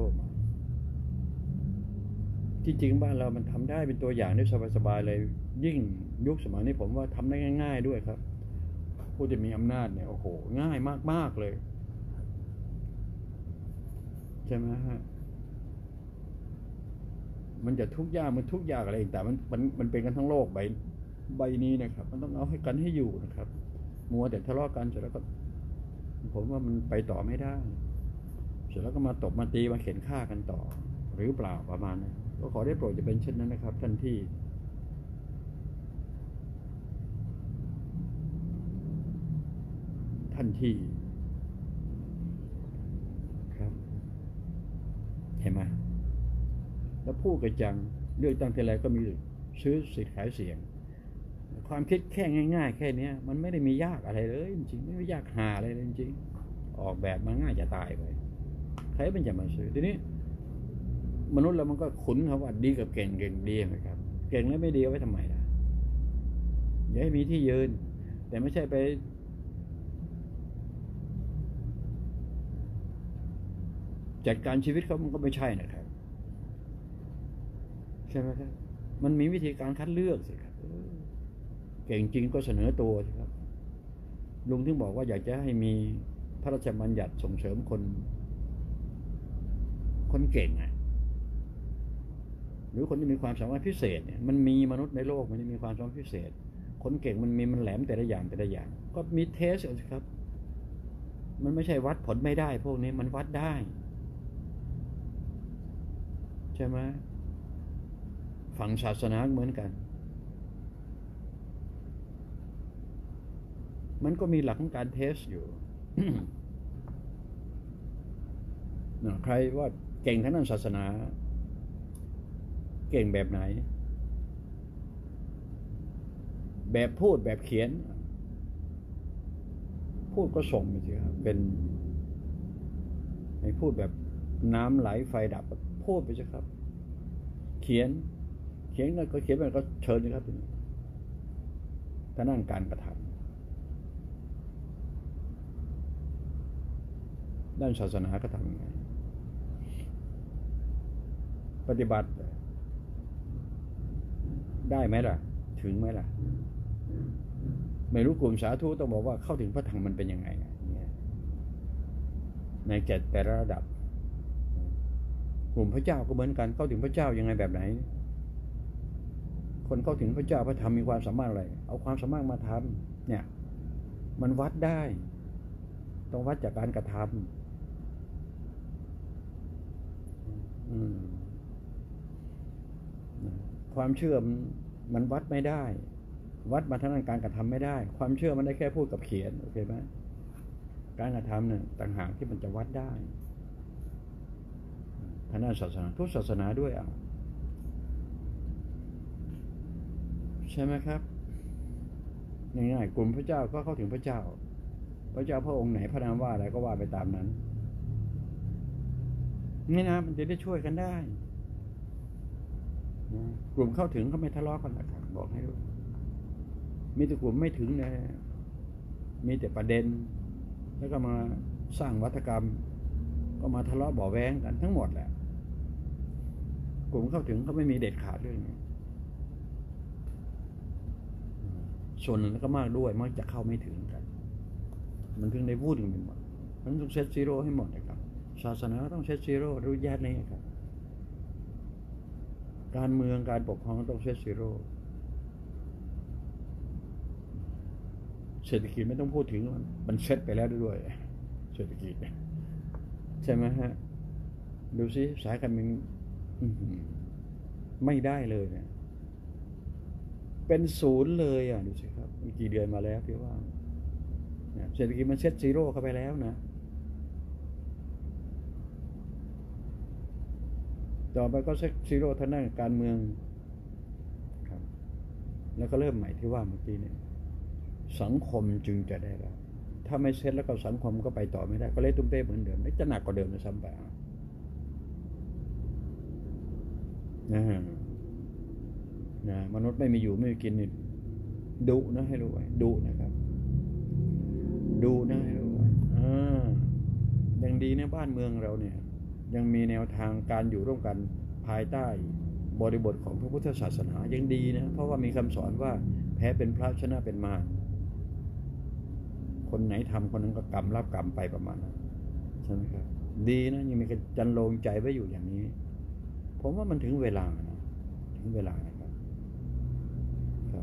ที่จริงบ้านเรามันทำได้เป็นตัวอย่างได้สบายๆเลยยิ่งยุคสมัยนี้ผมว่าทำได้ง่ายๆด้วยครับผู้จะมีอำนาจเนี่ยโอ้โหง่ายมากๆเลยใช่ไหมฮะมันจะทุกข์ยากมันทุกข์ยากอะไรแต่มันมันมันเป็นกันทั้งโลกใบใบนี้นะครับมันต้องเอาให้กันให้อยู่นะครับมัวแต่ทะเลาะกันเสร็จแล้วก็ผมว่ามันไปต่อไม่ได้เสร็จแล้วก็มาตบมาตีมาเข็นฆ่ากันต่อหรือเปล่าประมาณนั้นก็ขอได้โปรดจะเป็นเช่นนั้นนะครับท่านที่ท่านที่ครับเห็นไหมแล้วพูดกันจังเลือกตั้งทีไรก็มีซื้อสิทธิ์ขายเสียงความคิดแค่ง่ายๆแค่นี้มันไม่ได้มียากอะไรเลยจริงๆไม่ได้ยากหาอะไรเลยจริงๆออกแบบมาง่ายจะตายไปใครเป็นจะมาซื้อทีนี้มนุษย์เรามันก็ขุนเขาว่าดีกับเก่งเก่งดีนะครับเก่งแล้วไม่ดีเอาไว้ทำไมล่ะอย่าให้มีที่ยืนแต่ไม่ใช่ไปจัดการชีวิตเขามันก็ไม่ใช่นะครับใช่ไหมครับมันมีวิธีการคัดเลือกสิครับเก่งจริงก็เสนอตัวสิครับลุงถึงบอกว่าอยากจะให้มีพระราชบัญญัติส่งเสริมคนคนเก่งอ่ะหรือคนที่มีความสามารถพิเศษเนี่ยมันมีมนุษย์ในโลกมันจะมีความสามารถพิเศษคนเก่งมันมีมันแหลมแต่ละอย่างแต่ละอย่างก็มีเทสสิครับมันไม่ใช่วัดผลไม่ได้พวกนี้มันวัดได้ใช่ไหมฝั่งศาสนาเหมือนกันมันก็มีหลักของการเทสอยู่ ใครว่าเก่งทางด้านศาสนาเก่งแบบไหนแบบพูดแบบเขียนพูดก็ส่งไปสิครับเป็นให้พูดแบบน้ำไหลไฟดับพูดไปสิครับเขียนเขียนก็เขียนไปก็เชิญนะครับทางด้านการกระทำด้านศาสนาก็ทำยังไงปฏิบัติได้ไหมล่ะถึงไหมล่ะไม่รู้กลุ่มสาธุต้องบอกว่าเข้าถึงพระธรรมมันเป็นยังไงเนี่ยในเจ็ดแต่ละระดับกลุ่มพระเจ้าก็เหมือนกันเข้าถึงพระเจ้ายังไงแบบไหนคนเข้าถึงพระเจ้าพระธรรมมีความสามารถอะไรเอาความสามารถมาทำเนี่ยมันวัดได้ต้องวัดจากการกระทำความเชื่อมันวัดไม่ได้วัดมาทางด้านการกระทำไม่ได้ความเชื่อมันได้แค่พูดกับเขียนโอเคไหมการกระทำเนี่ยต่างหากที่มันจะวัดได้ทางด้านศาสนาทุกศาสนาด้วยอ่ะใช่ไหมครับง่ายๆกลุ่มพระเจ้าก็เข้าถึงพระเจ้าพระเจ้าพระองค์ไหนพระนามว่าอะไรก็ว่าไปตามนั้นนี่นะมันจะได้ช่วยกันได้กลุ่มเข้าถึงเขาไม่ทะเลาะกันนะครับบอกให้รู้มีแต่กลุ่มไม่ถึงนะมีแต่ประเด็นแล้วก็มาสร้างวัฒกรรมก็มาทะเลาะเบาะแว้งกันทั้งหมดแหละกลุ่มเข้าถึงเขาไม่มีเด็ดขาดเรื่องนี้ส่วนหนึ่งแล้วก็มากด้วยมักจะเข้าไม่ถึงกันมันถึงได้วุ่นกันไปหมดมันต้องเซตซีโร่ให้หมดนะครับศาสนาต้องเซตซีโร่รู้แยกนี้ครับการเมืองการปกครองต้องเซตซีโร่เศรษฐกิจไม่ต้องพูดถึงมันเซตไปแล้วด้วยเศรษฐกิจใช่ไหมฮะดูซิสายการเมืองไม่ได้เลยเนี่ยเป็นศูนย์เลยอ่ะดูสิครับมีกี่เดือนมาแล้วพี่ว่าเศรษฐกิจมันเซตซีโร่เข้าไปแล้วนะต่อไปก็เซตซีโร่ทางด้านการเมืองครับแล้วก็เริ่มใหม่ที่ว่าเมื่อกี้เนี่ยสังคมจึงจะได้แล้วถ้าไม่เซตแล้วก็สังคมก็ไปต่อไม่ได้ก็เละตุ้มเต้เหมือนเดิมจะหนักกว่าเดิมเลยซ้ำไปนะฮะนะมนุษย์ไม่มีอยู่ไม่มีกินนี่ดุนะให้รู้ไว้ดุนะครับดุนะให้รู้ไว้อ่ายังดีในบ้านเมืองเราเนี่ยยังมีแนวทางการอยู่ร่วมกันภายใต้บริบทของพระพุทธศาสนายังดีนะเพราะว่ามีคำสอนว่าแพ้เป็นพระชนะเป็นมารคนไหนทำคนนั้นก็กรรมรับกรรมไปประมาณนั้นใช่ไหมครับดีนะยังมีการจันโลงใจไว้อยู่อย่างนี้ผมว่ามันถึงเวลานะถึงเวลานะครับครับ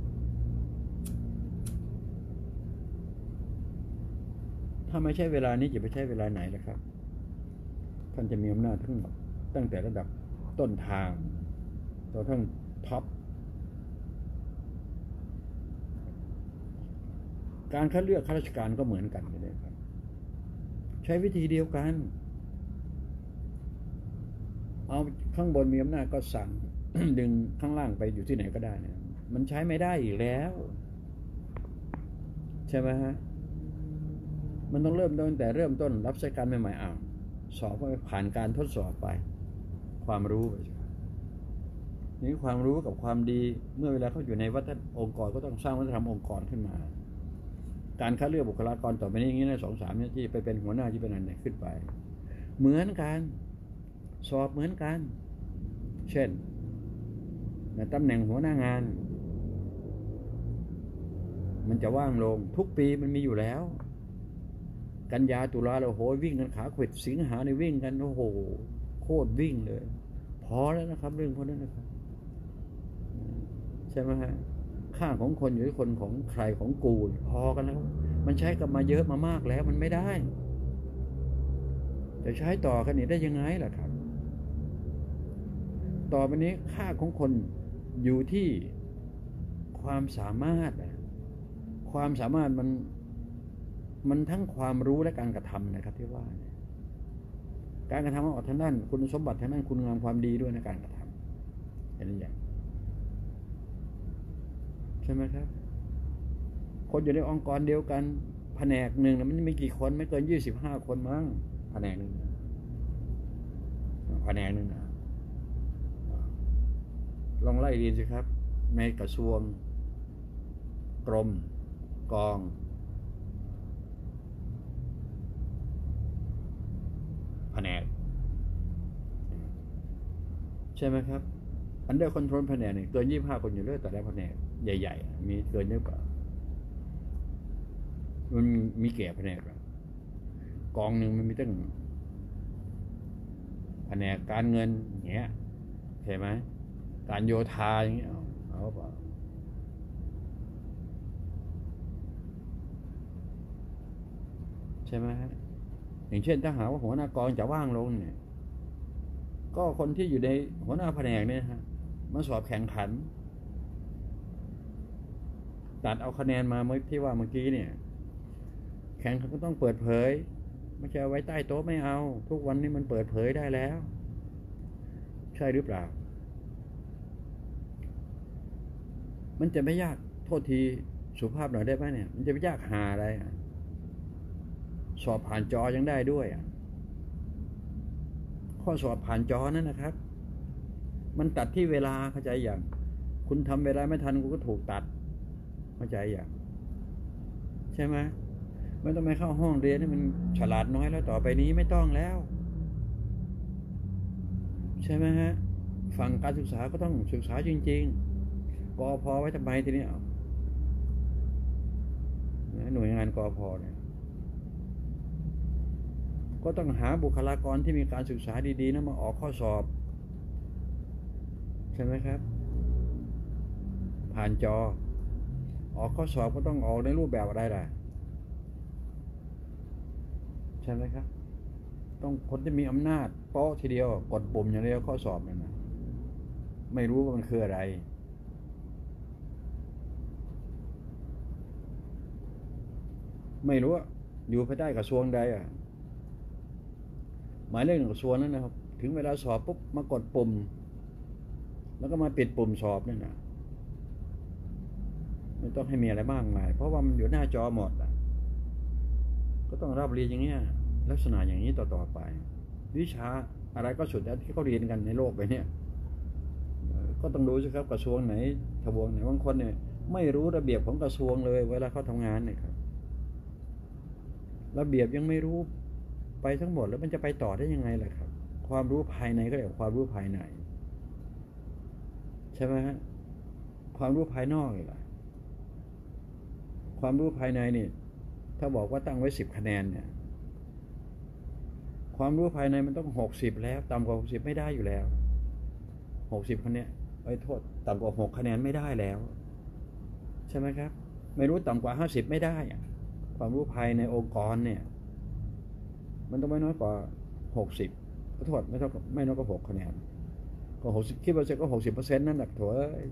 ถ้าไม่ใช่เวลานี้จะไปใช้เวลาไหนล่ะครับท่านจะมีอำนาจทั้งหมดตั้งแต่ระดับต้นทางจนทั้งท็อปการคัดเลือกข้าราชการก็เหมือนกันเลยครับใช้วิธีเดียวกันเอาข้างบนมีอำนาจก็สั่ง ดึงข้างล่างไปอยู่ที่ไหนก็ได้นะมันใช้ไม่ได้อีกแล้วใช่ไหมฮะมันต้องเริ่มตั้งแต่เริ่มต้นรับราชการใหม่ๆอ่ะสอบไปผ่านการทดสอบไปความรู้ไปนี่ความรู้กับความดีเมื่อเวลาเขาอยู่ในวัฒนองค์กรก็ต้องสร้างวัฒนธรรมองค์กรขึ้นมาการคัดเลือกบุคลากรต่อไปนี้อย่างนี้นะสองสามเนี่ยที่ไปเป็นหัวหน้าที่เป็นอะไรขึ้นไปเหมือนกันสอบเหมือนกันเช่นตำแหน่งหัวหน้างานมันจะว่างลงทุกปีมันมีอยู่แล้วกันยาตุลาเราโหยวิ่งกันขาขวิดสิงหาในวิ่งกันโอ้โหโคตรวิ่งเลยพอแล้วนะครับเรื่องพวกนั้นนะครับใช่ไหมฮะค่าของคนอยู่ที่คนของใครของกูพอกันแล้วมันใช้กันมาเยอะมามากแล้วมันไม่ได้จะใช้ต่อกันนี่ได้ยังไงล่ะครับต่อไปนี้ค่าของคนอยู่ที่ความสามารถความสามารถมันมันทั้งความรู้และการกระทำนะครับที่ว่าการกระทำออกทางด้านคุณสมบัติทางด้านคุณงามความดีด้วยในการกระทำเห็นหรือยังใช่ไหมครับคนอยู่ในองค์กรเดียวกันแผนกหนึ่งมันมีกี่คนไม่เกินยี่สิบห้าคนมั้งแผนกหนึ่งแผนกหนึ่งนะลองไล่เรียนสิครับในกระทรวงกรมกองแผนกใช่ไหมครับอันเดอร์คอนโทรลแผนกเนี่ยเกินยี่สิบห้าคนอยู่เลยแต่ละแผนกใหญ่ๆมีเกินเยอะกว่ามันมีเกี่ยแผนกกองหนึ่งมันมีตั้งแผนกการเงินอย่างเงี้ยใช่ไหมการโยธาอย่างเงี้ยเอาเปล่าใช่ไหมฮะอย่างเช่นถ้าหาว่าหัวหน้ากองจะว่างลงเนี่ยก็คนที่อยู่ในหัวหน้าแผนกเนี่ยฮะมาสอบแข่งขันตัดเอาคะแนนมาเมื่อที่ว่าเมื่อกี้เนี่ยแข่งขันก็ต้องเปิดเผยไม่ใช่ไว้ใต้โต๊ะไม่เอาทุกวันนี้มันเปิดเผยได้แล้วใช่หรือเปล่ามันจะไม่ยากโทษทีสุภาพหน่อยได้ไหมเนี่ยมันจะไม่ยากหาอะไรสอบผ่านจอยังได้ด้วยข้อสอบผ่านจอนั่นนะครับมันตัดที่เวลาเข้าใจอย่างคุณทำเวลาไม่ทันคุณก็ถูกตัดเข้าใจอย่างใช่ไหมไม่ต้องไปเข้าห้องเรียนให้มันฉลาดน้อยแล้วต่อไปนี้ไม่ต้องแล้วใช่ไหมฮะฝั่งการศึกษาก็ต้องศึกษาจริงๆกอพอไว้ทำไมทีนี้เอาหน่วยงานกอพอเนี่ยก็ต้องหาบุคลากรที่มีการศึกษาดีๆนะมาออกข้อสอบใช่ไหมครับผ่านจอออกข้อสอบก็ต้องออกในรูปแบบอะไรล่ะใช่ไหมครับต้องคนที่มีอำนาจโป๊ะทีเดียวกดปุ่มอย่างเดียวข้อสอบนั่นนะไม่รู้ว่ามันคืออะไรไม่รู้อยู่ภายใต้กระทรวงใดอ่ะหมายเลขหนึ่งกระทรวงนั้นนะครับถึงเวลาสอบปุ๊บมากดปุ่มแล้วก็มาปิดปุ่มสอบนั่นนะไม่ต้องให้มีอะไรมากมายเพราะว่ามันอยู่หน้าจอหมดอ่ะก็ต้องรับเรียนอย่างเงี้ยลักษณะอย่างนี้ต่อๆไปวิชาอะไรก็สุดแล้วที่เขาเรียนกันในโลกไปเนี่ยก็ต้องดูสิครับกระทรวงไหนทบวงไหนบางคนเนี่ยไม่รู้ระเบียบของกระทรวงเลยเวลาเขาทำงานเนี่ยครับระเบียบยังไม่รู้ไปทั้งหมดแล้วมันจะไปต่อได้ยังไงล่ะครับความรู้ภายในก็เรียกความรู้ภายในใช่ไหมฮะความรู้ภายนอกเลยล่ะความรู้ภายในนี่ถ้าบอกว่าตั้งไว้สิบคะแนนเนี่ยความรู้ภายในมันต้องหกสิบแล้วต่ำกว่าหกสิบไม่ได้อยู่แล้วหกสิบคะแนนไอ้โทษต่ำกว่าหกคะแนนไม่ได้แล้วใช่ไหมครับไม่รู้ต่ำกว่าห้าสิบไม่ได้ความรู้ภายในองค์กรเนี่ยมันต้องไม่น้อยกว่าหกสิบขอโทษไม่เท่ากับไม่น้อยกว่าหกคะแนนก็หกสิบคิดว่าจะก็หกสิบเปอร์เซ็นต์นั่นแหละโถ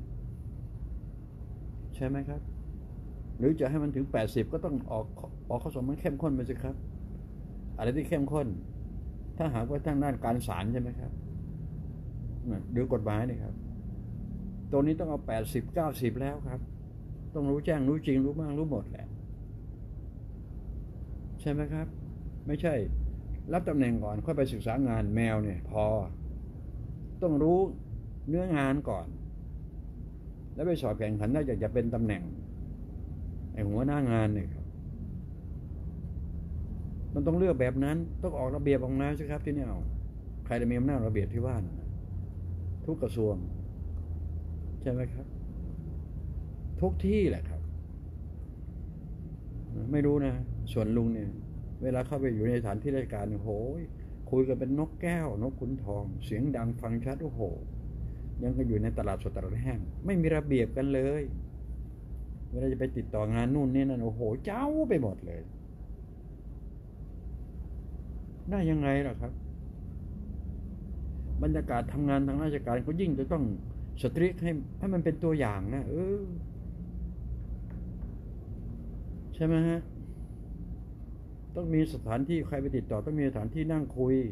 ใช่ไหมครับหรือจะให้มันถึงแปดสิบก็ต้องออกออกข้อสอบมันเข้มข้นไปสิครับอะไรที่เข้มข้นถ้าหากว่าทางด้านการศาลใช่ไหมครับดูกฎหมายนี่ครับตัวนี้ต้องเอาแปดสิบเก้าสิบแล้วครับต้องรู้แจ้งรู้จริงรู้บ้างรู้หมดแหละใช่ไหมครับไม่ใช่รับตำแหน่งก่อนค่อยไปศึกษางานแมวเนี่ยพอต้องรู้เนื้องานก่อนแล้วไปสอบแข่งขันถ้าอยากจะเป็นตำแหน่งไอ้หัวหน้างานเนี่ยครับมันต้องเลือกแบบนั้นต้องออกระเบียบออกมาใช่ครับที่นี่เอาใครจะมีอำนาจระเบียบที่ว่าทุกกระทรวงใช่ไหมครับทุกที่แหละครับไม่รู้นะส่วนลุงเนี่ยเวลาเข้าไปอยู่ในสถานที่ราชการโอ้โหคุยกันเป็นนกแก้วนกขุนทองเสียงดังฟังชัดโอ้โหยังก็อยู่ในตลาดสดตลาดแห้งไม่มีระเบียบกันเลยเวลาจะไปติดต่องานนู่นนี่นั่นโอ้โหเจ้าไปหมดเลยได้ยังไงล่ะครับบรรยากาศทำงานทางราชการเขายิ่งจะต้องสตรีทให้ให้มันเป็นตัวอย่างนะเออใช่ไหมฮะต้องมีสถานที่ใครไปติดต่อต้องมีสถานที่นั่งคุย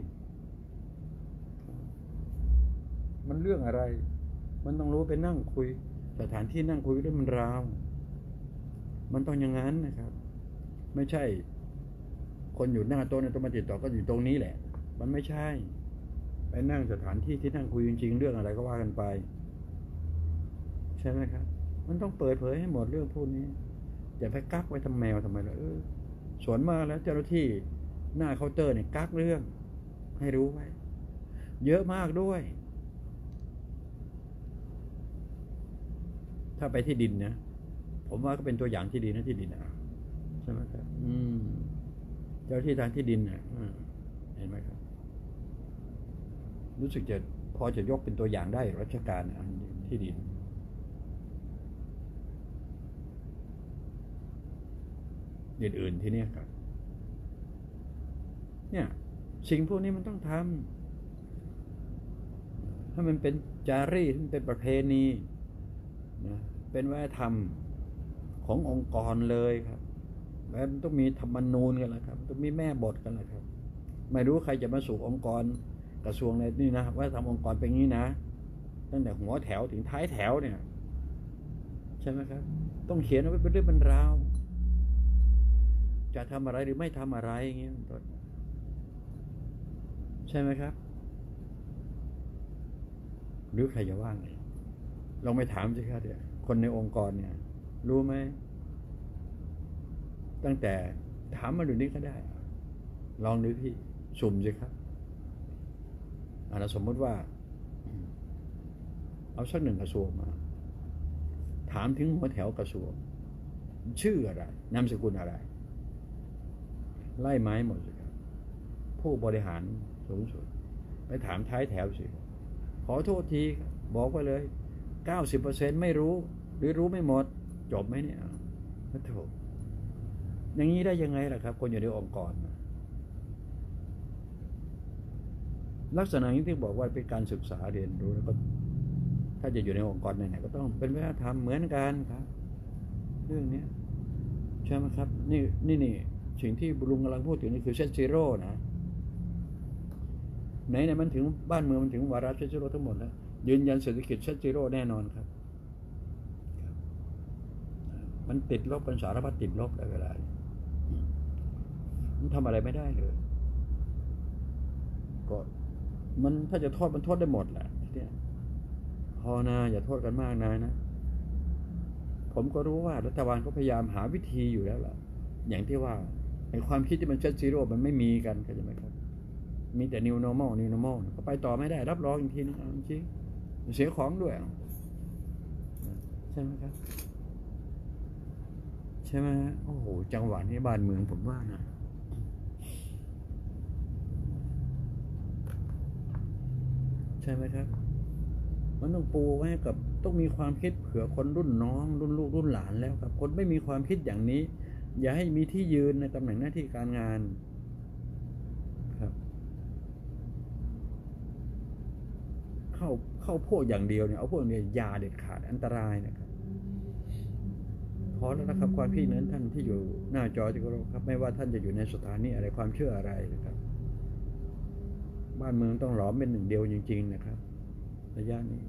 มันเรื่องอะไรมันต้องรู้ไปนั่งคุยสถานที่นั่งคุยด้วยมันราวมันต้องอย่างนั้นนะครับไม่ใช่คนอยู่หน้าโต๊ะเนี่ยต้องมาติดต่อก็อยู่ตรงนี้แหละมันไม่ใช่ไปนั่งสถานที่ที่นั่งคุยจริงๆเรื่องอะไรก็ว่ากันไปใช่ไหมครับมันต้องเปิดเผยให้หมดเรื่องพวกนี้อย่าไปกักไว้ทำแมวทำไมล่ะเออสวนมาแล้วเจ้าหน้าที่หน้าเคาน์เตอร์เนี่ยกักเรื่องให้รู้ไว้เยอะมากด้วยถ้าไปที่ดินนะผมว่าก็เป็นตัวอย่างที่ดีนะที่ดินนะใช่ไหมครับอืมเจ้าที่ทางที่ดินเนี่ยเห็นไหมครับรู้สึกจะพอจะยกเป็นตัวอย่างได้ราชการที่ดินอื่นๆที่นี่ครับเนี่ยสิ่งพวกนี้มันต้องทำให้มันเป็นจารีตมันเป็นประเพณีนะเป็นวัฒนธรรมขององค์กรเลยครับแล้วมันต้องมีธรรมนูญกันแล้วครับต้องมีแม่บทกันแล้วครับไม่รู้ใครจะมาสู่องค์กรกระทรวงอะไรนี่นะว่าทำองค์กรเป็นงี้นะตั้งแต่หัวแถวถึงท้ายแถวเนี่ยใช่ไหมครับต้องเขียนเอาไว้เป็นเรื่องเป็นราวจะทำอะไรหรือไม่ทำอะไรอย่างเงี้ยต้นใช่ไหมครับหรือใครจะว่างไงลองไปถามสิครับเดี๋ยวคนในองค์กรเนี่ยรู้ไหมตั้งแต่ถามมาดูนี้ก็ได้ลองดูพี่สุ่มสิครับเราสมมติว่าเอาสักหนึ่งกระทรวงมาถามถึงหัวแถวกระทรวงชื่ออะไรนามสกุลอะไรไล่ไม้หมดเลยครับผู้บริหารสูงสุดไปถามท้ายแถวสิขอโทษทีบอกไปเลยเก้าสิบเปอร์เซ็นต์ไม่รู้หรือรู้ไม่หมดจบไหมเนี่ยไม่ถูกอย่างนี้ได้ยังไงล่ะครับคนอยู่ในองค์กรลักษณะนี้ที่บอกว่าเป็นการศึกษาเรียนรู้แล้วก็ถ้าจะอยู่ในองค์กรไหนๆก็ต้องเป็นวัฒนธรรมเหมือนกันครับเรื่องนี้ใช่ไหมครับนี่นี่นี่สิ่งที่ลุงกำลังพูดถึงนี่คือเซตซีโร่นะไหนเนี่ยมันถึงบ้านเมืองมันถึงวาระเซตซีโร่ทั้งหมดแล้วยืนยันเศรษฐกิจเซตซีโร่แน่นอนครับมันติดลบเป็นสารพัดติดลบแต่เวลามันทำอะไรไม่ได้เลยก็มันถ้าจะโทษมันโทษได้หมดแหละเนี่ยพอนะอย่าโทษกันมากนะนะผมก็รู้ว่ารัฐบาลก็พยายามหาวิธีอยู่แล้วล่ะอย่างที่ว่าในความคิดที่มันเซตซีโร่มันไม่มีกันเข้าใจไหมครับมีแต่ new normal new normal ก็ไปต่อไม่ได้รับรองอีกทีนึงจริงเสียของด้วยใช่ไหมครับใช่ไหมโอ้โหจังหวะนี้บ้านเมืองผมว่านะใช่ไหมครับมันต้องปูไว้กับต้องมีความคิดเผื่อคนรุ่นน้องรุ่นลูกรุ่นหลานแล้วครับคนไม่มีความคิดอย่างนี้อย่าให้มีที่ยืนในตำแหน่งหน้าที่การงานครับเข้าเข้าพวกอย่างเดียวเนี่ยเอาพวกเนี่ยยาเด็ดขาดอันตรายนะครับพอแล้วนะครับความคิดนั้นท่านที่อยู่หน้าจอที่เคารพครับไม่ว่าท่านจะอยู่ในสถานีอะไรความเชื่ออะไรนะครับบ้านเมืองต้องหลอมเป็นหนึ่งเดียวจริงๆนะครับระยะนี้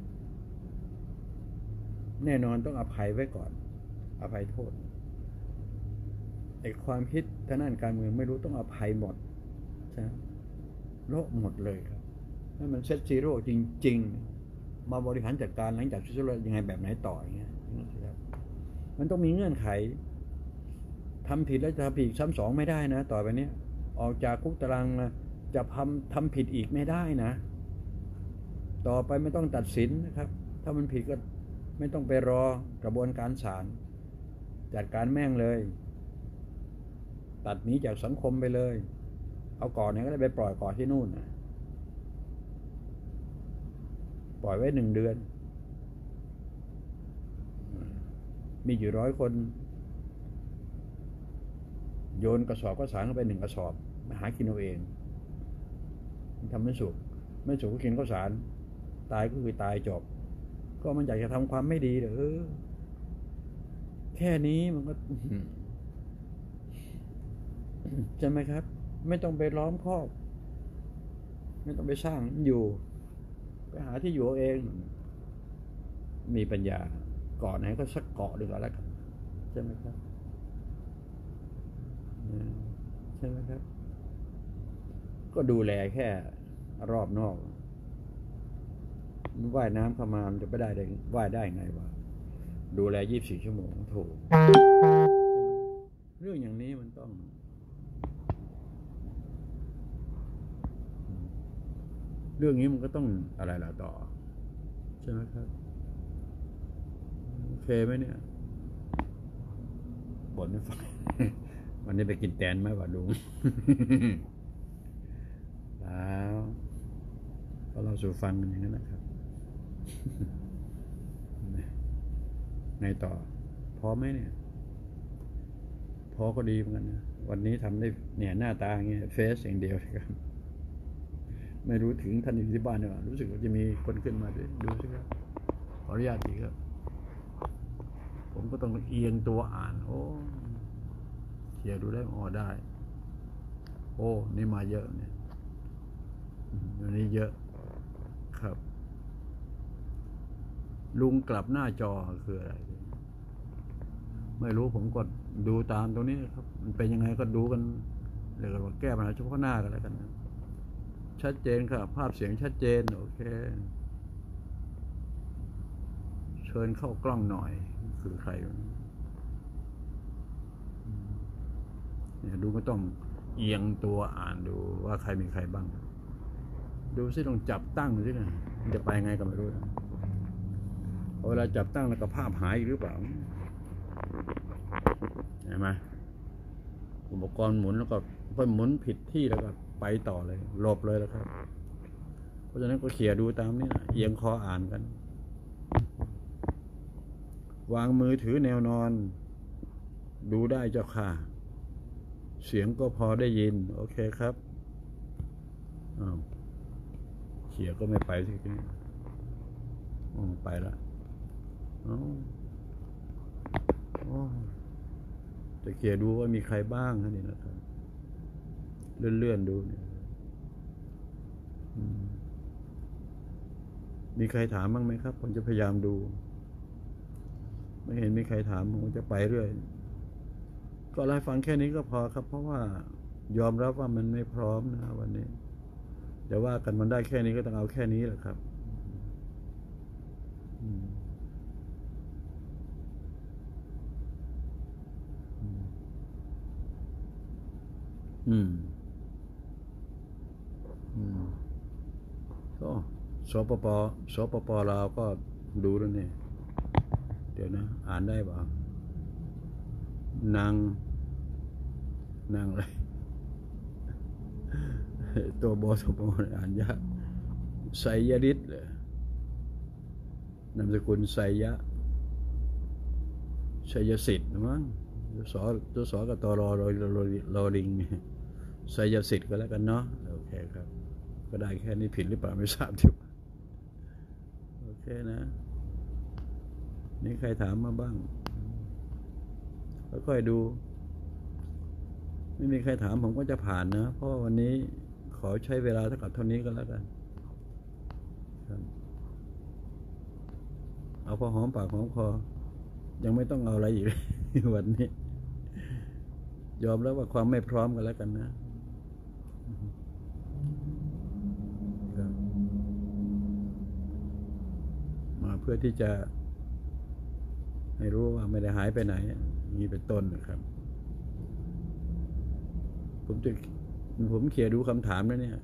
แน่นอนต้องอภัยไว้ก่อนอภัยโทษไอ้ความคิดทางด้านการเมืองไม่รู้ต้องอภัยหมดใช่โลกหมดเลยครับให้มันเซตซีโร่จริงๆมาบริหารจัดการหลังจากเซตซีโร่ยังไงแบบไหนต่ออย่างเงี้ยมันต้องมีเงื่อนไขทำผิดแล้วจะทำผิดซ้ำสองไม่ได้นะต่อไปนี้ออกจากคุกตารางจะทำทำผิดอีกไม่ได้นะต่อไปไม่ต้องตัดสินนะครับถ้ามันผิดก็ไม่ต้องไปรอกระบวนการศาลจัดการแม่งเลยตัดหนีจากสังคมไปเลยเอาก่อนเนี่ยก็ได้ไปปล่อยก่อนที่นู่นนะปล่อยไว้หนึ่งเดือนมีอยู่ร้อยคนโยนกระสอบก็สารเข้าไปหนึ่งกระสอบมาหากินเอาเองทำไม่สุกไม่สุกก็กินข้าวสารตายก็คือตายจบก็มันอยากจะทำความไม่ดีเหรอแค่นี้มันก็ใช่ไหมครับไม่ต้องไปล้อมคอกไม่ต้องไปสร้างอยู่ไปหาที่อยู่เองมีปัญญาเกาะไหนก็สักเกาะดีกว่าแล้วกันใช่ไหมครับใช่ไหมครับก็ดูแลแค่รอบนอกว่ายน้ำเข้ามามันจะไปได้ได้ว่ายได้ไงวะดูแลยี่สิบสี่ชั่วโมงถูกเรื่องอย่างนี้มันต้องเรื่องนี้มันก็ต้องอะไรล่ะต่อใช่ไหมครับโอเคไหมเนี่ยบ่นไม่ฟังวันนี้ไปกินแตนไหมวะลุงแล้วก็เราสู่ฟังกันอย่างนั้นนะครับไงต่อพอไหมเนี่ยพอก็ดีเหมือนกันนะวันนี้ทำได้เนี่ยหน้าตาอย่างเงี้ยเฟซอย่างเดียวครับไม่รู้ถึงท่านอยู่ที่บ้านเนี่ยรู้สึกว่าจะมีคนขึ้นมาด้วยดูสิครับขออนุญาตทีครับผมก็ต้องเอียงตัวอ่านโอ้เขียนดูได้อ๋อได้โอ้นี่มาเยอะเนี่ยวันนี้เยอะครับลุงกลับหน้าจอคืออะไรไม่รู้ผมกดดูตามตรงนี้ครับมันเป็นยังไงก็ดูกันเรียกว่าแก้ปัญหาเฉพาะหน้ากันแล้วกันนะชัดเจนครับภาพเสียงชัดเจนโอเคเชิญเข้ากล้องหน่อยคือใครเนี่ยดูก็ต้องเอียงตัวอ่านดูว่าใครมีใครบ้างดูซิต้องจับตั้งซินะมันจะไปไงก็ไม่รู้เวลาจับตั้งแล้วก็ภาพหายหรือเปล่าเห็นไหมอุปกรณ์หมุนแล้วก็พอหมุนผิดที่แล้วก็ไปต่อเลยหลบเลยแล้วครับเพราะฉะนั้นก็เขี่ยดูตามนี้นะเอียงคออ่านกันวางมือถือแนวนอนดูได้เจ้าค่ะเสียงก็พอได้ยินโอเคครับอ้าวเขี่ยก็ไม่ไปสิทีนี้อ๋อไปละอ๋อจะเขี่ยดูว่ามีใครบ้างนะนี่นะครับเลื่อนๆดูเนี่ยมีใครถามบ้างไหมครับผมจะพยายามดูไม่เห็นมีใครถามผมจะไปเรื่อยก็ไล่ฟังแค่นี้ก็พอครับเพราะว่ายอมรับว่ามันไม่พร้อมนะวันนี้แต่ว่ากันมันได้แค่นี้ก็ต้องเอาแค่นี้แหละครับอืมอืมก็สปปสปปลาวก็ดูแล้วเนี่ยเดี๋ยวนะอ่านได้ป่ะนางนางอะไรตัวบอสปอ่านยากไสยฤทธิ์เลยนามสกุลไสยะชัยสิทธิ์มั้งตัวสอตัวสอกับตอรอรอรอลิงเนี่ยไสยสิทธิ์ก็แล้วกันเนาะโอเคครับก็ได้แค่นี้ผิดหรือเปล่าไม่ทราบที่โอเคนะนี่ใครถามมาบ้างค่อยๆดูไม่มีใครถามผมก็จะผ่านนะเพราะวันนี้ขอใช้เวลาเท่ากับเท่านี้ก็แล้วกันเอาพอหอมปากหอมคอยังไม่ต้องเอาอะไรอีกวันนี้ยอมแล้วว่าความไม่พร้อมกันแล้วกันนะมาเพื่อที่จะให้รู้ว่าไม่ได้หายไปไหนมีเป็นต้นนะครับผมจะผมเขียนดูคำถามแล้วเนี่ย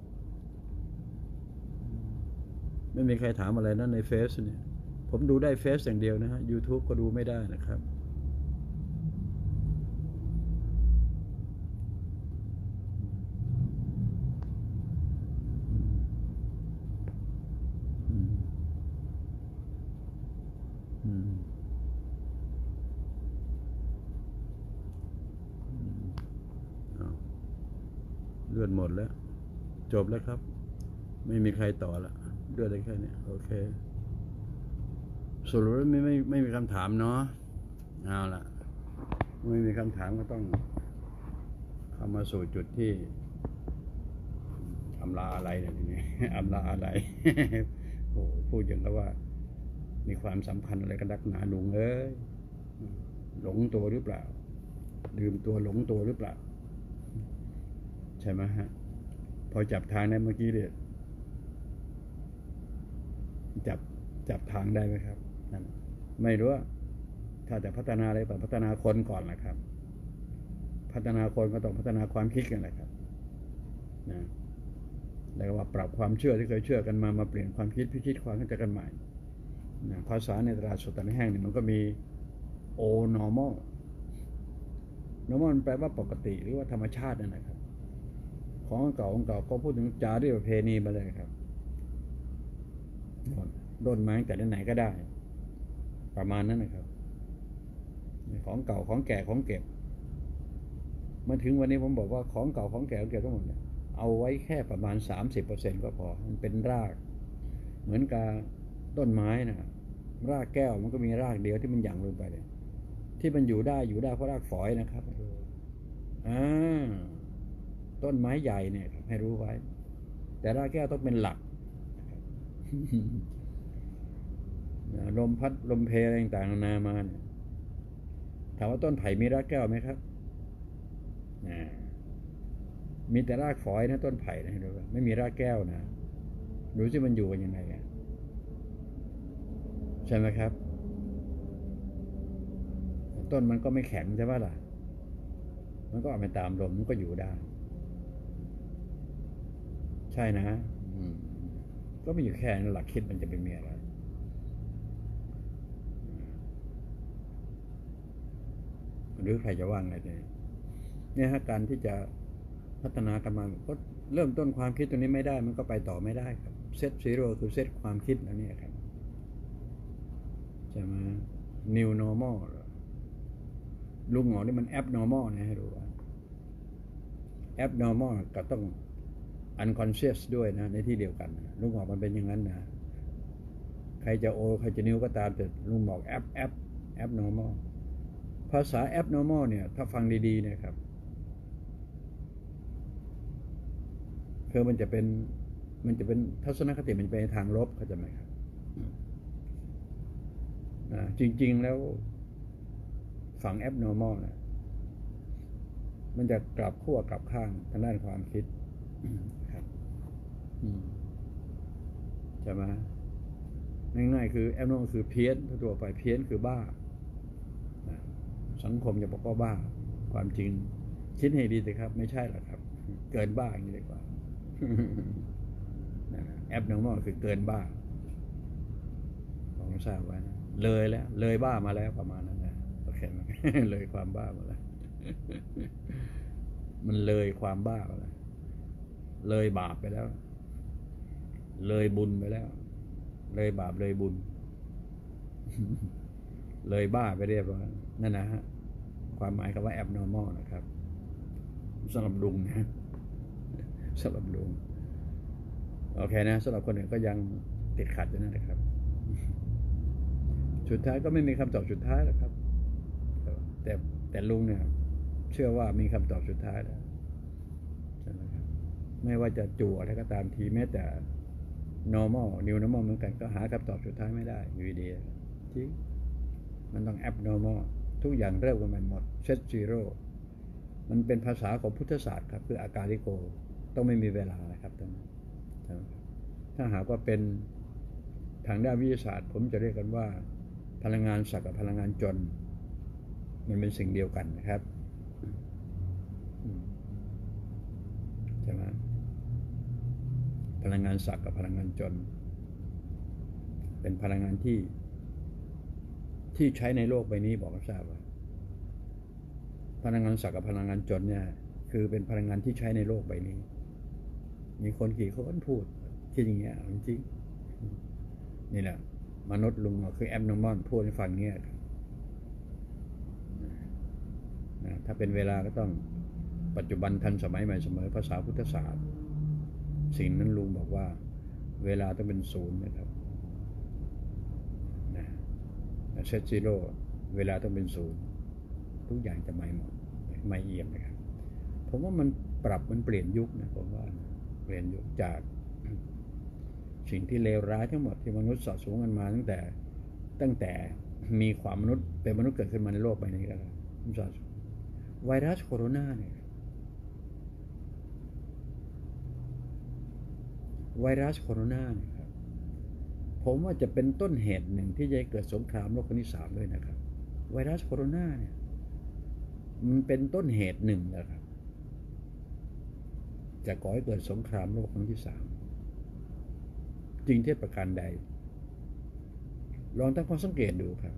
ไม่มีใครถามอะไรนะในเฟซเนี่ยผมดูได้เฟซอย่างเดียวนะฮะ YouTube ก็ดูไม่ได้นะครับเลือดหมดแล้วจบแล้วครับไม่มีใครต่อละเลือดได้แค่นี้โอเคสรุปไม่ไม่ไม่มีคำถามเนาะเอาละไม่มีคำถามก็ต้องเข้ามาสู่จุดที่อำลาอะไรเนี่ยทีนี้อำลาอะไรโอ้พูดอย่างกับว่ามีความสัมพันธ์อะไรกันนักหนาหนุ่งเอ้ยหลงตัวหรือเปล่าลืมตัวหลงตัวหรือเปล่าใช่ไหมฮะพอจับทางได้เมื่อกี้เนี่ยจับจับทางได้ไหมครับนั่นไม่รู้ว่าถ้าจะพัฒนาอะไรแบบพัฒนาคนก่อนนะครับพัฒนาคนก็ต้องพัฒนาความคิดกันแหละครับนะแล้วว่าปรับความเชื่อที่เคยเชื่อกันมามาเปลี่ยนความคิดพิชิตความเข้าใจกันใหม่นะภาษาในตลาดสดตลาดแห้งเนี่ยมันก็มี o normal normal มันแปลว่าปกติหรือว่าธรรมชาตินั่นแหละครับของเก่าของเก่าก็พูดถึงจารีตประเพณีมาเลยครับโดนไม้แต่ไหนก็ได้ประมาณนั้นนะครับของเก่าของแก่ของเก็บมาถึงวันนี้ผมบอกว่าของเก่าของแก่ของเก็บทั้งหมดเนี่ยเอาไว้แค่ประมาณ สามสิบเปอร์เซ็นต์ ก็พอมันเป็นรากเหมือนกับต้นไม้นะรากแก้วมันก็มีรากเดียวที่มันหยั่งลงไปเลยที่มันอยู่ได้อยู่ได้เพราะรากฝอยนะครับอ่าต้นไม้ใหญ่เนี่ยให้รู้ไว้แต่รากแก้วต้องเป็นหลักลมพัดลมเพลอะไรต่างๆนานามาเนี่ยถามว่าต้นไผ่มีรากแก้วไหมครับมีแต่รากฝอยนะต้นไผ่นะดูว่าไม่มีรากแก้วนะดูสิมันอยู่กันยังไงกันใช่ไหมครับต้นมันก็ไม่แข็งใช่ไหมล่ะมันก็ออกไปตามลมมันก็อยู่ได้ใช่นะก็ไม่อยู่แค่นั้นหลักคิดมันจะเป็นมีอะไรหรือใครจะว่างอะไรเนี่ยเนี่ยฮะการที่จะพัฒนากันมาก็เริ่มต้นความคิดตัวนี้ไม่ได้มันก็ไปต่อไม่ได้ครับเซตซีโร่คือเซตความคิดแล้วเนี่ยครับใช่ไหม new normal ลุงหงอนี่มัน abnormal นะให้รู้ว่า abnormal ก็ต้อง unconscious ด้วยนะในที่เดียวกันลุงหงอมันเป็นอย่างนั้นนะใครจะโอใครจะนิ้วก็ตามแต่ลุงบอก ab ab abnormal ภาษา abnormal เนี่ยถ้าฟังดีๆนะครับคือมันจะเป็นมันจะเป็นทัศนคติมันจะเป็นทางลบเข้าใจไหมครับนะจริงๆแล้วฝั่ง abnormal นะมันจะกลับขั้วกลับข้างทางด้านความคิดครับใช่ไหมง่ายๆคือ abnormal คือเพี้ยนตัวไปเพี้ยนคือบ้าสังคมจะบอกว่าบ้าความจริงคิดให้ดีสิครับไม่ใช่หรอกครับเกินบ้าอย่างนี้ดีกว่าแอปnormalคือเกินบ้าผมทราบไว้นะเลยแล้วเลยบ้ามาแล้วประมาณนั้นนะโอเคไหมเลยความบ้ามาแล้วมันเลยความบ้ามาแล้วเลยบาปไปแล้วเลยบุญไปแล้วเลยบาปเลยบุญเลยบ้าไปเรียบร้อยนั่นนะฮะความหมายคำว่า abnormal นะครับสำหรับลุงนะสำหรับลุงโอเคนะสำหรับคนอื่นก็ยังติดขัดอยู่นั่นนะครับสุดท้ายก็ไม่มีคำตอบสุดท้ายแล้วครับแต่แต่ลุงเนี่ยเชื่อว่ามีคำตอบสุดท้ายแล้วใช่ไหมครับไม่ว่าจะจั่วอะไรก็ตามทีแม้แต่ normal new normal เหมือนกันก็หาคำตอบสุดท้ายไม่ได้อยู่ดีๆจริงมันต้อง abnormal ทุกอย่างเริ่มกันใหม่หมด set zero มันเป็นภาษาของพุทธศาสตร์ครับคืออากาลิโกต้องไม่มีเวลานะครับตรงนั้นถ้าหากว่าเป็นทางด้านวิทยาศาสตร์ผมจะเรียกกันว่าพลังงานศักดิ์กับพลังงานจนมันเป็นสิ่งเดียวกันนะครับใช่ไหมพลังงานศักดิ์กับพลังงานจนเป็นพลังงานที่ที่ใช้ในโลกใบนี้บอกให้ทราบว่าพลังงานศักดิ์กับพลังงานจนเนี่ยคือเป็นพลังงานที่ใช้ในโลกใบนี้มีคนกี่คนพูดที่อย่างเงี้ยจริงนี่แหละมนุษย์ลุงคือแอปนอร์มอนพูดให้ฟังเงี้ยนะถ้าเป็นเวลาก็ต้องปัจจุบันทันสมัยใหม่เสมอภาษาพุทธศาสตร์สิ่งนั้นลุงบอกว่าเวลาต้องเป็นศูนย์นะครับนะเซตซีโร่เวลาต้องเป็นศูนย์ทุกอย่างจะไม่หมดไม่เอี่ยมนะครับผมว่ามันปรับมันเปลี่ยนยุคนะผมว่าเปลี่ยนยุคจากสิ่งที่เลวร้ายทั้งหมดที่มนุษย์สะสมกันมาตั้งแต่ตั้งแต่มีความมนุษย์เป็นมนุษย์เกิดขึ้นมาในโลกใบนี้แล้วไวรัสโคโรนาเนี่ยไวรัสโคโรนาเนี่ยครับผมว่าจะเป็นต้นเหตุหนึ่งที่จะเกิดสงครามโลกครั้งที่สามด้วยนะครับไวรัสโคโรนาเนี่ยมันเป็นต้นเหตุหนึ่งนะครับจะก่อให้เกิดสงครามโลกครั้งที่สามจริงเท็จประการใดลองตั้งข้อสังเกตดูครับ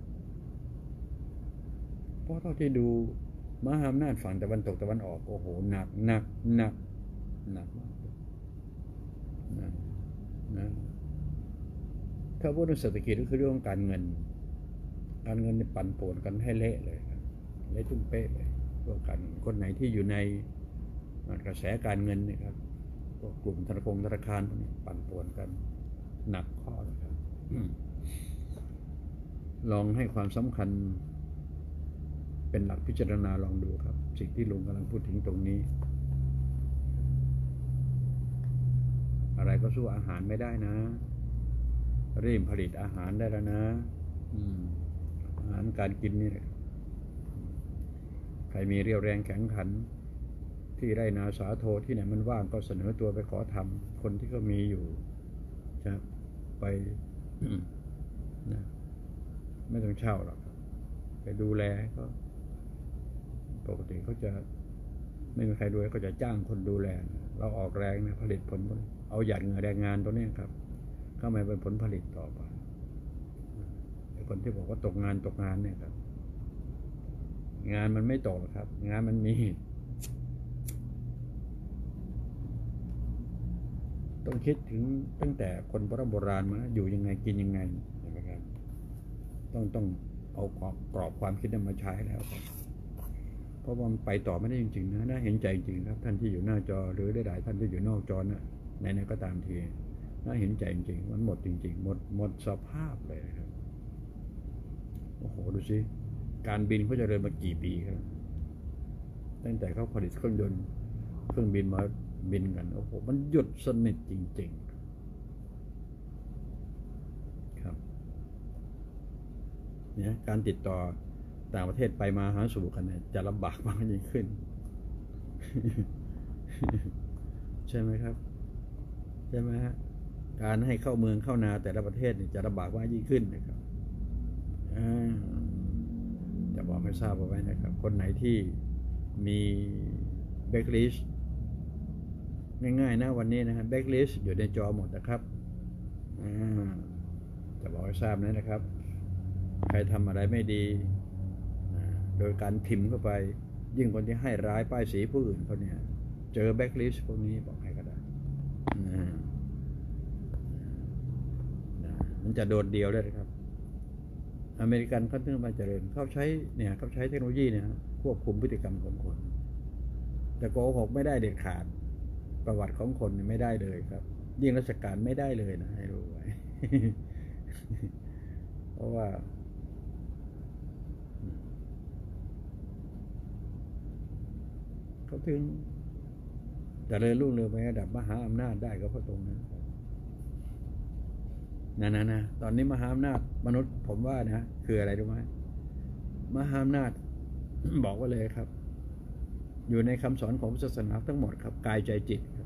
เพราะเท่าที่ดูมหาอำนาจฝั่งตะวันตกตะวันออกโอ้โหหนักหนักหนักหนักมากนะนะถ้าพูดถึงเศรษฐกิจก็คือเรื่องการเงินการเงินนี่ปั่นป่วนกันให้เละเลยครับเละตุ้มเป๊ะเลยพวกกันคนไหนที่อยู่ในกระแสการเงินนี่ครับพวกกลุ่มธนาคารธนาคารพวกนี้ปั่นป่วนกันหนักข้อนะครับลองให้ความสำคัญเป็นหลักพิจารณาลองดูครับสิ่งที่ลุงกำลังพูดถึงตรงนี้อะไรก็สู้อาหารไม่ได้นะรีบผลิตอาหารได้แล้วนะอาหารการกินนี่แหละใครมีเรี่ยวแรงแข็งขันที่ไร่นาสาโทที่ไหนมันว่างก็เสนอตัวไปขอทำคนที่เขามีอยู่จะไปนะไม่ต้องเช่าหรอกไปดูแลก็ปกติเขาจะไม่มีใครดูก็จะจ้างคนดูแลเราออกแรงนะผลิตผลเอาหยาดเหงื่อแรงงานตัวนี้ครับเข้ามาเป็นผลผลิตต่อไปไอ้คนที่บอกว่าตกงานตกงานเนี่ยครับงานมันไม่ตกหรอกครับงานมันมีต้องคิดถึงตั้งแต่คนโบราณมาอยู่ยังไงกินยังไงนะครับต้องต้องเอากรอบความคิดนั้นมาใช้แล้วครับเพราะว่ามันไปต่อไม่ได้จริงๆนะน่าเห็นใจจริงครับท่านที่อยู่หน้าจอหรือได้หลายท่านที่อยู่นอกจอนะไหนๆก็ตามทีน่าเห็นใจจริงมันหมดจริงๆหมดหมดสภาพเลยครับโอ้โหดูสิการบินเขาจะเริ่มมากี่ปีครับตั้งแต่เขาผลิตเครื่องยนต์เครื่องบินมาบินกันโอ้โหมันหยุดสนิทจริงๆครับเนี่ยการติดต่อต่างประเทศไปมาหาสู่กันเนี่ยจะลำบากมากยิ่งขึ้น ใช่ไหมครับใช่ไหมฮะการให้เข้าเมืองเข้านาแต่ละประเทศเนี่ยจะลำบากมากยิ่งขึ้นนะครับจะบอกให้ทราบเอาไว้นะครับคนไหนที่มีแบ็คลิสต์ง่ายๆนะวันนี้นะฮะแบ็คลิสต์อยู่ในจอหมดนะครับจะบอกให้ทราบนะครับใครทำอะไรไม่ดีโดยการพิมพ์เข้าไปยิ่งคนที่ให้ร้ายป้ายสีผู้อื่นเขาเนี่ยเจอแบ็คลิสต์พวกนี้บอกให้ก็ได้มันจะโดดเดียวได้เลยครับอเมริกันเขาถึงมาเจริญเขาใช้เนี่ยเขาใช้เทคโนโลยีเนี่ยควบคุมพฤติกรรมของคนแต่โกหกไม่ได้เด็ดขาดประวัติของคนไม่ได้เลยครับยิ่งราชการไม่ได้เลยนะให้รู้ไว้ เพราะว่าเขาถึงแต่เลยรุ่งเรืองไประดับมหาอำนาจได้ก็เพราะตรงนั้นนะนะนะตอนนี้มหาอำนาจมนุษย์ผมว่านะคืออะไรรู้ไหมมหาอำนาจ บอกว่าเลยครับอยู่ในคำสอนของศาสนาทั้งหมดครับกายใจจิตครับ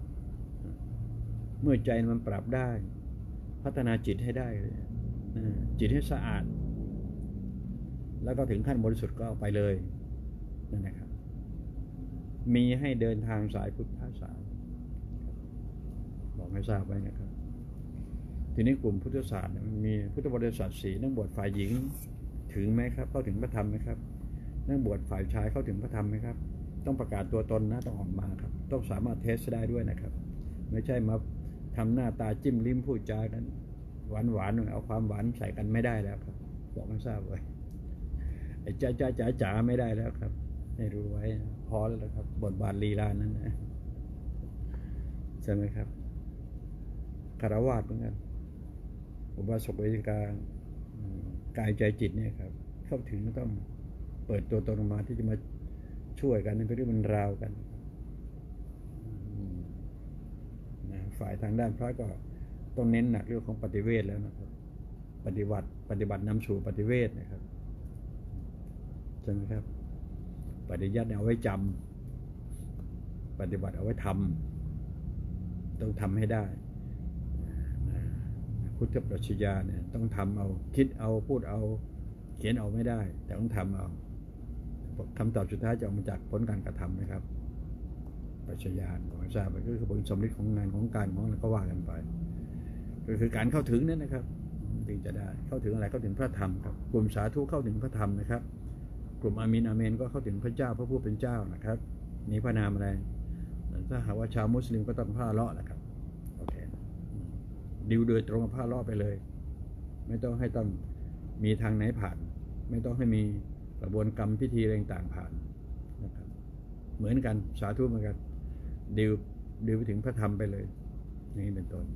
เมื่อใจมันปรับได้พัฒนาจิตให้ได้จิตให้สะอาดแล้วก็ถึงขั้นบริสุทธิ์ก็เอาไปเลยนั่นนะครับมีให้เดินทางสายพุทธศาสนาบอกให้ทราบไว้นะครับทีนี้กลุ่มพุทธศาสตร์มันมีพุทธบริษัทสี่นักบวชฝ่ายหญิงถึงไหมครับเข้าถึงพระธรรมไหมครับนักบวชฝ่ายชายเข้าถึงพระธรรมไหมครับต้องประกาศตัวตนนะต้องออกมาครับต้องสามารถเทสได้ด้วยนะครับไม่ใช่มาทำหน้าตาจิ้มลิ้มพูดจากันหวานหวานเอาความหวานใส่กันไม่ได้แล้วครับบอกให้ทราบไว้ไอ้จ้าจ้าจ๋าจ๋าไม่ได้แล้วครับให้รู้ไว้พอแล้วนะครับบทบาทลีลานั้นนะใช่ไหมครับคารวะเหมือนกันอุบาสกวิกากายใจจิตเนี่ยครับเข้าถึงต้องเปิดตัวตนออกมาที่จะมาช่วยกันในเรื่องมันราวกันฝ่ายทางด้านพระก็ต้องเน้นหนักเรื่องของปฏิเวทแล้วนะครับปฏิบัติปฏิบัตินำสู่ปฏิเวทนะครับใช่ไหมครับปฏิยัติเอาไว้จำปฏิบัติเอาไว้ทำต้องทำให้ได้พุทธปรัชญาเนี่ยต้องทำเอาคิดเอาพูดเอาเขียนเอาไม่ได้แต่ต้องทำเอาคำตอบสุดท้ายจะออกมาจากผลการกระทำนะครับปรัชญาของทราบก็คือผลสำเร็จของงานของการของอะไรก็ว่ากันไปก็คือการเข้าถึงนั่นนะครับถึงจะได้เข้าถึงอะไรเข้าถึงพระธรรมครับกลุ่มสาธุเข้าถึงพระธรรมนะครับกลุ่มอามินอาเมนก็เข้าถึงพระเจ้าพระผู้เป็นเจ้านะครับมีพระนามอะไรถ้าหากว่าชาวมุสลิมก็ต้องผ้าเลาะนะครับโอเคดิวโดยตรงกับผ้าเลาะไปเลยไม่ต้องให้ต้องมีทางไหนผ่านไม่ต้องให้มีกระบวนกรรมพิธีอะไรต่างผ่านนะครับเหมือนกันสาธุเหมือนกันดิวดิวไปถึงพระธรรมไปเลยนี่เป็นต้น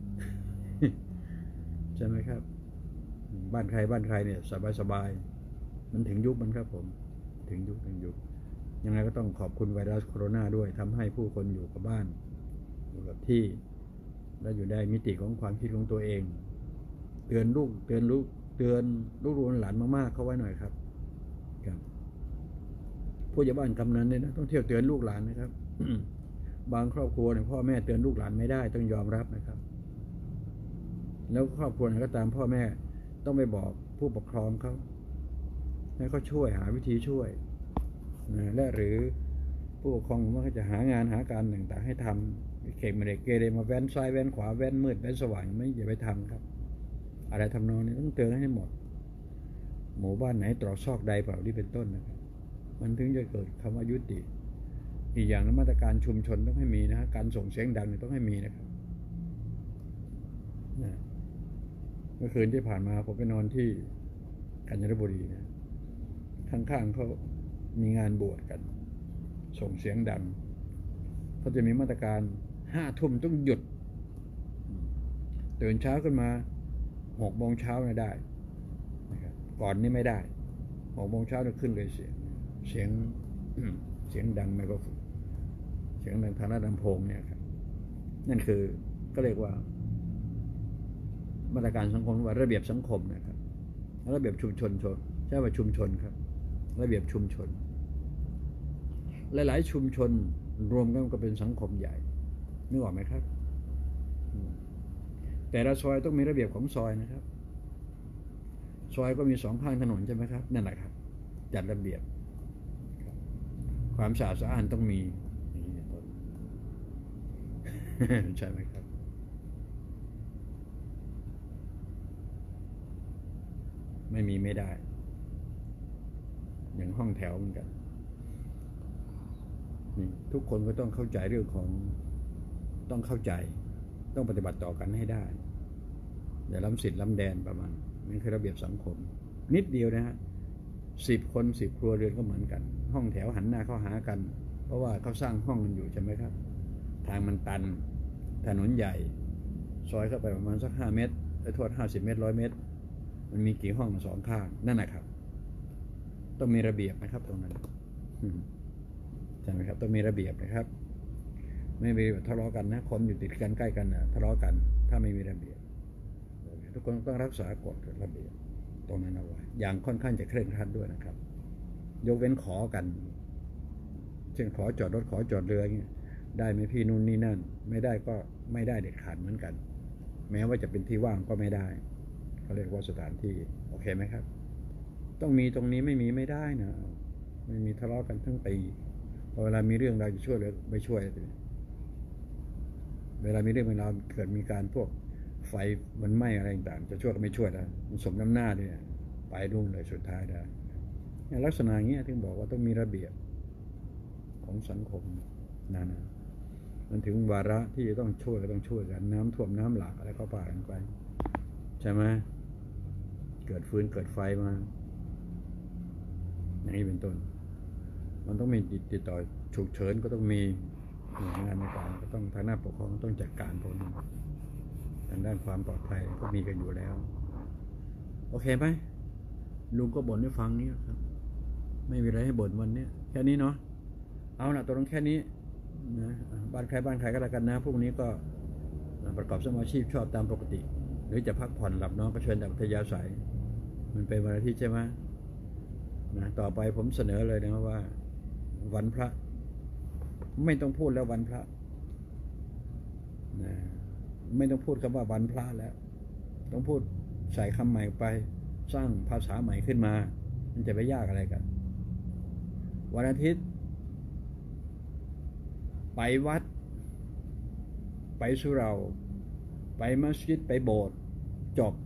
ใช่ไหมครับบ้านใครบ้านใครเนี่ยสบายสบายมันถึงยุคมันครับผมถึงยุคถึงยุคยังไงก็ต้องขอบคุณไวรัสโคโรนาด้วยทำให้ผู้คนอยู่กับบ้านอยู่กับที่และอยู่ได้มิติของความคิดของตัวเองเตือนลูกเตือนลูกเตือนลูกหลานมากๆเข้าไว้หน่อยครับครับผู้ใหญ่บ้านกำนันเนี่ยนะต้องเที่ยวเตือนลูกหลานนะครับ บางครอบครัวเนี่ยพ่อแม่เตือนลูกหลานไม่ได้ต้องยอมรับนะครับแล้วครอบครัวไหนก็ตามพ่อแม่ต้องไปบอกผู้ปกครองเขาให้เขาช่วยหาวิธีช่วยนะและหรือผู้ปกครองว่าจะหางานหาการต่างๆให้ทำเก่งมาเด็กเกเรมาแว้นซ้ายแว้นขวาแว้นมืดแว้นสว่างไม่อย่าไปทำครับอะไรทำนองนี้ต้องเตือนให้หมดหมู่บ้านไหนตรอกซอกใดเปล่าที่เป็นต้นนะครับมันถึงจะเกิดคำว่ายุติอีกอย่างมาตรการชุมชนต้องให้มีนะการส่งเสียงดังต้องให้มีนะครับเมื่อคืนที่ผ่านมาผมไปนอนที่กาญจนบุรีนะข้างๆเขามีงานบวชกันส่งเสียงดังเขาจะมีมาตรการห้าทุ่มต้องหยุดตื่นเช้าขึ้นมาหกโมงเช้าเนี่ยได้นะครับก่อนนี่ไม่ได้หกโมงเช้าจะขึ้นเลยเสียงเสียงเสียงดังไมโครโฟนเสียงดังทางด้านลำโพงเนี่ยครับนั่นคือก็เรียกว่ามาตรการสังคมว่าระเบียบสังคมนะครับระเบียบชุมชนชนใช่ว่าชุมชนครับระเบียบชุมชนหลายๆชุมชนรวมกันก็เป็นสังคมใหญ่นึกออกไหมครับแต่ละซอยต้องมีระเบียบของซอยนะครับซอยก็มีสองข้างถนนใช่ไหมครับนั่นแหละครับจัดระเบียบความสะอาดสะอ้านต้องมีใช่ไหมครับไม่มีไม่ได้อย่างห้องแถวเหมือนกันนี่ทุกคนก็ต้องเข้าใจเรื่องของต้องเข้าใจต้องปฏิบัติต่อกันให้ได้อย่าล้ำสิทธิ์ล้ำแดนประมาณนี่คือระเบียบสังคมนิดเดียวนะฮะสิบคนสิบครัวเรือนก็เหมือนกันห้องแถวหันหน้าเข้าหากันเพราะว่าเขาสร้างห้องกันอยู่ใช่ไหมครับทางมันตันถนนใหญ่ซอยเข้าไปประมาณสักห้าเมตรไอ้ทวดห้าสิบเมตรร้อยเมตรมันมีกี่ห้องสองข้างนั่นนะครับต้องมีระเบียบนะครับตรงนั้นใช่ไหมครับต้องมีระเบียบนะครับไม่มีทะเลาะกันนะคนอยู่ติดกันใกล้กันนะทะเลาะกันถ้าไม่มีระเบียบทุกคนต้องรักษากฎระเบียบตรงนั้นเอาไว้อย่างค่อนข้างจะเคร่งครัดด้วยนะครับยกเว้นขอกันเช่นขอจอดรถขอจอดเรือเงี้ยได้ไหมพี่นู่นนี่นั่นไม่ได้ก็ไม่ได้เด็ดขาดเหมือนกันแม้ว่าจะเป็นที่ว่างก็ไม่ได้เขาเรียกว่าสถานที่โอเคไหมครับต้องมีตรงนี้ไม่มีไม่ได้นะไม่มีทะเลาะกันทั้งปีพอเวลามีเรื่องเราจะช่วยหรือไม่ช่วยเวลามีเรื่องเวลาเกิดมีการพวกไฟมันไหม้อะไรต่างจะช่วยก็ไม่ช่วยแล้วมันสมน้ำหน้าด้วยไปรุ่งเลยสุดท้ายได้ลักษณะอย่างเงี้ยถึงบอกว่าต้องมีระเบียบของสังคมนานามันถึงวาระที่จะต้องช่วยก็ต้องช่วยกันน้ำท่วมน้ำหลากอะไรก็ป่ากันไปใช่ไหมเกิดฟืนเกิดไฟมาอย่างนี้เป็นต้นมันต้องมีติดต่อฉุกเฉินก็ต้องมีหน่วยงานในการก็ต้องทางหน้าปกครองต้องจัดการพวกนี้ทางด้านความปลอดภัยก็มีกันอยู่แล้วโอเคไหมลุงก็บ่นให้ฟังนี้ครับไม่มีอะไรให้บ่นวันนี้แค่นี้เนาะเอาละตัวลงแค่นี้นะบ้านใครบ้านใครก็แล้วกันนะพวกนี้ก็ประกอบสมาชีพชอบตามปกติหรือจะพักผ่อนหลับนอนก็เชิญตามอัธยาศัยมันเป็นวันอาทิตย์ใช่ไหมนะต่อไปผมเสนอเลยนะว่าวันพระไม่ต้องพูดแล้ววันพระนะไม่ต้องพูดคำว่าวันพระแล้วต้องพูดใส่คำใหม่ไปสร้างภาษาใหม่ขึ้นมามันจะไปยากอะไรกันวันอาทิตย์ไปวัดไปสุเหร่าไปมัสยิดไปโบสถ์จบ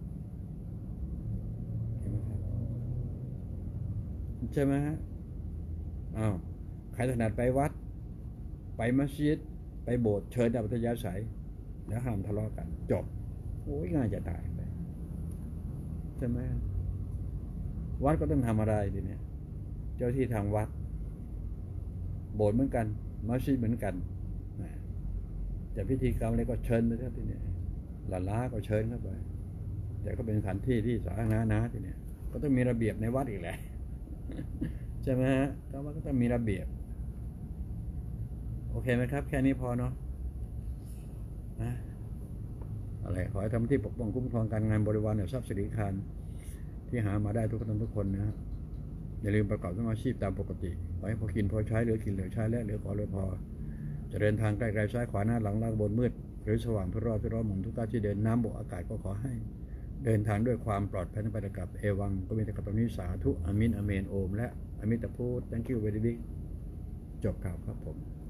ใช่ไหมฮะอ้าวใครถนัดไปวัดไปมัสยิดไปโบสถ์เชิญตามอัธยาศัยแล้วห้ามทะเลาะกันจบโอ้ยง่ายจะตายไปใช่ไหมวัดก็ต้องทำอะไรทีนี้เจ้าที่ทางวัดโบสถ์เหมือนกันมัสยิดเหมือนกันจะพิธีกรรมอะไรก็เชิญไปทีนี้หลาล้าก็เชิญเข้าไปแต่ก็เป็นสถานที่ที่สาธารณะนะทีนี้ก็ต้องมีระเบียบในวัดอีกแหละใช่ไหมฮะก็ว่าก็ต้องมีระเบียบโอเคไหมครับแค่นี้พอเนาะนะอะไรขอให้ทำที่ปกป้องคุ้มครองการงานบริวารเนี่ยทรัพย์สิริคารที่หามาได้ทุกคนทุกคนนะอย่าลืมประกอบอาชีพตามปกติขอให้พอกินพอใช้เหลือกินเหลือใช้และเหลือขอเหลือพอจะเดินทางไกลๆซ้ายขวาหน้าหลังล่างบนมืดหรือสว่างเพื่อรอดเพื่อรอดหมุนทุกก้าวที่เดินน้ำบกอากาศก็ขอให้เดินทางด้วยความปลอดภัยไปกับเอวังก็มีแต่กับตรงนี้สาธุอามินอเมนโอมและอมิตาพูด thank you very big จบข่าวครับผม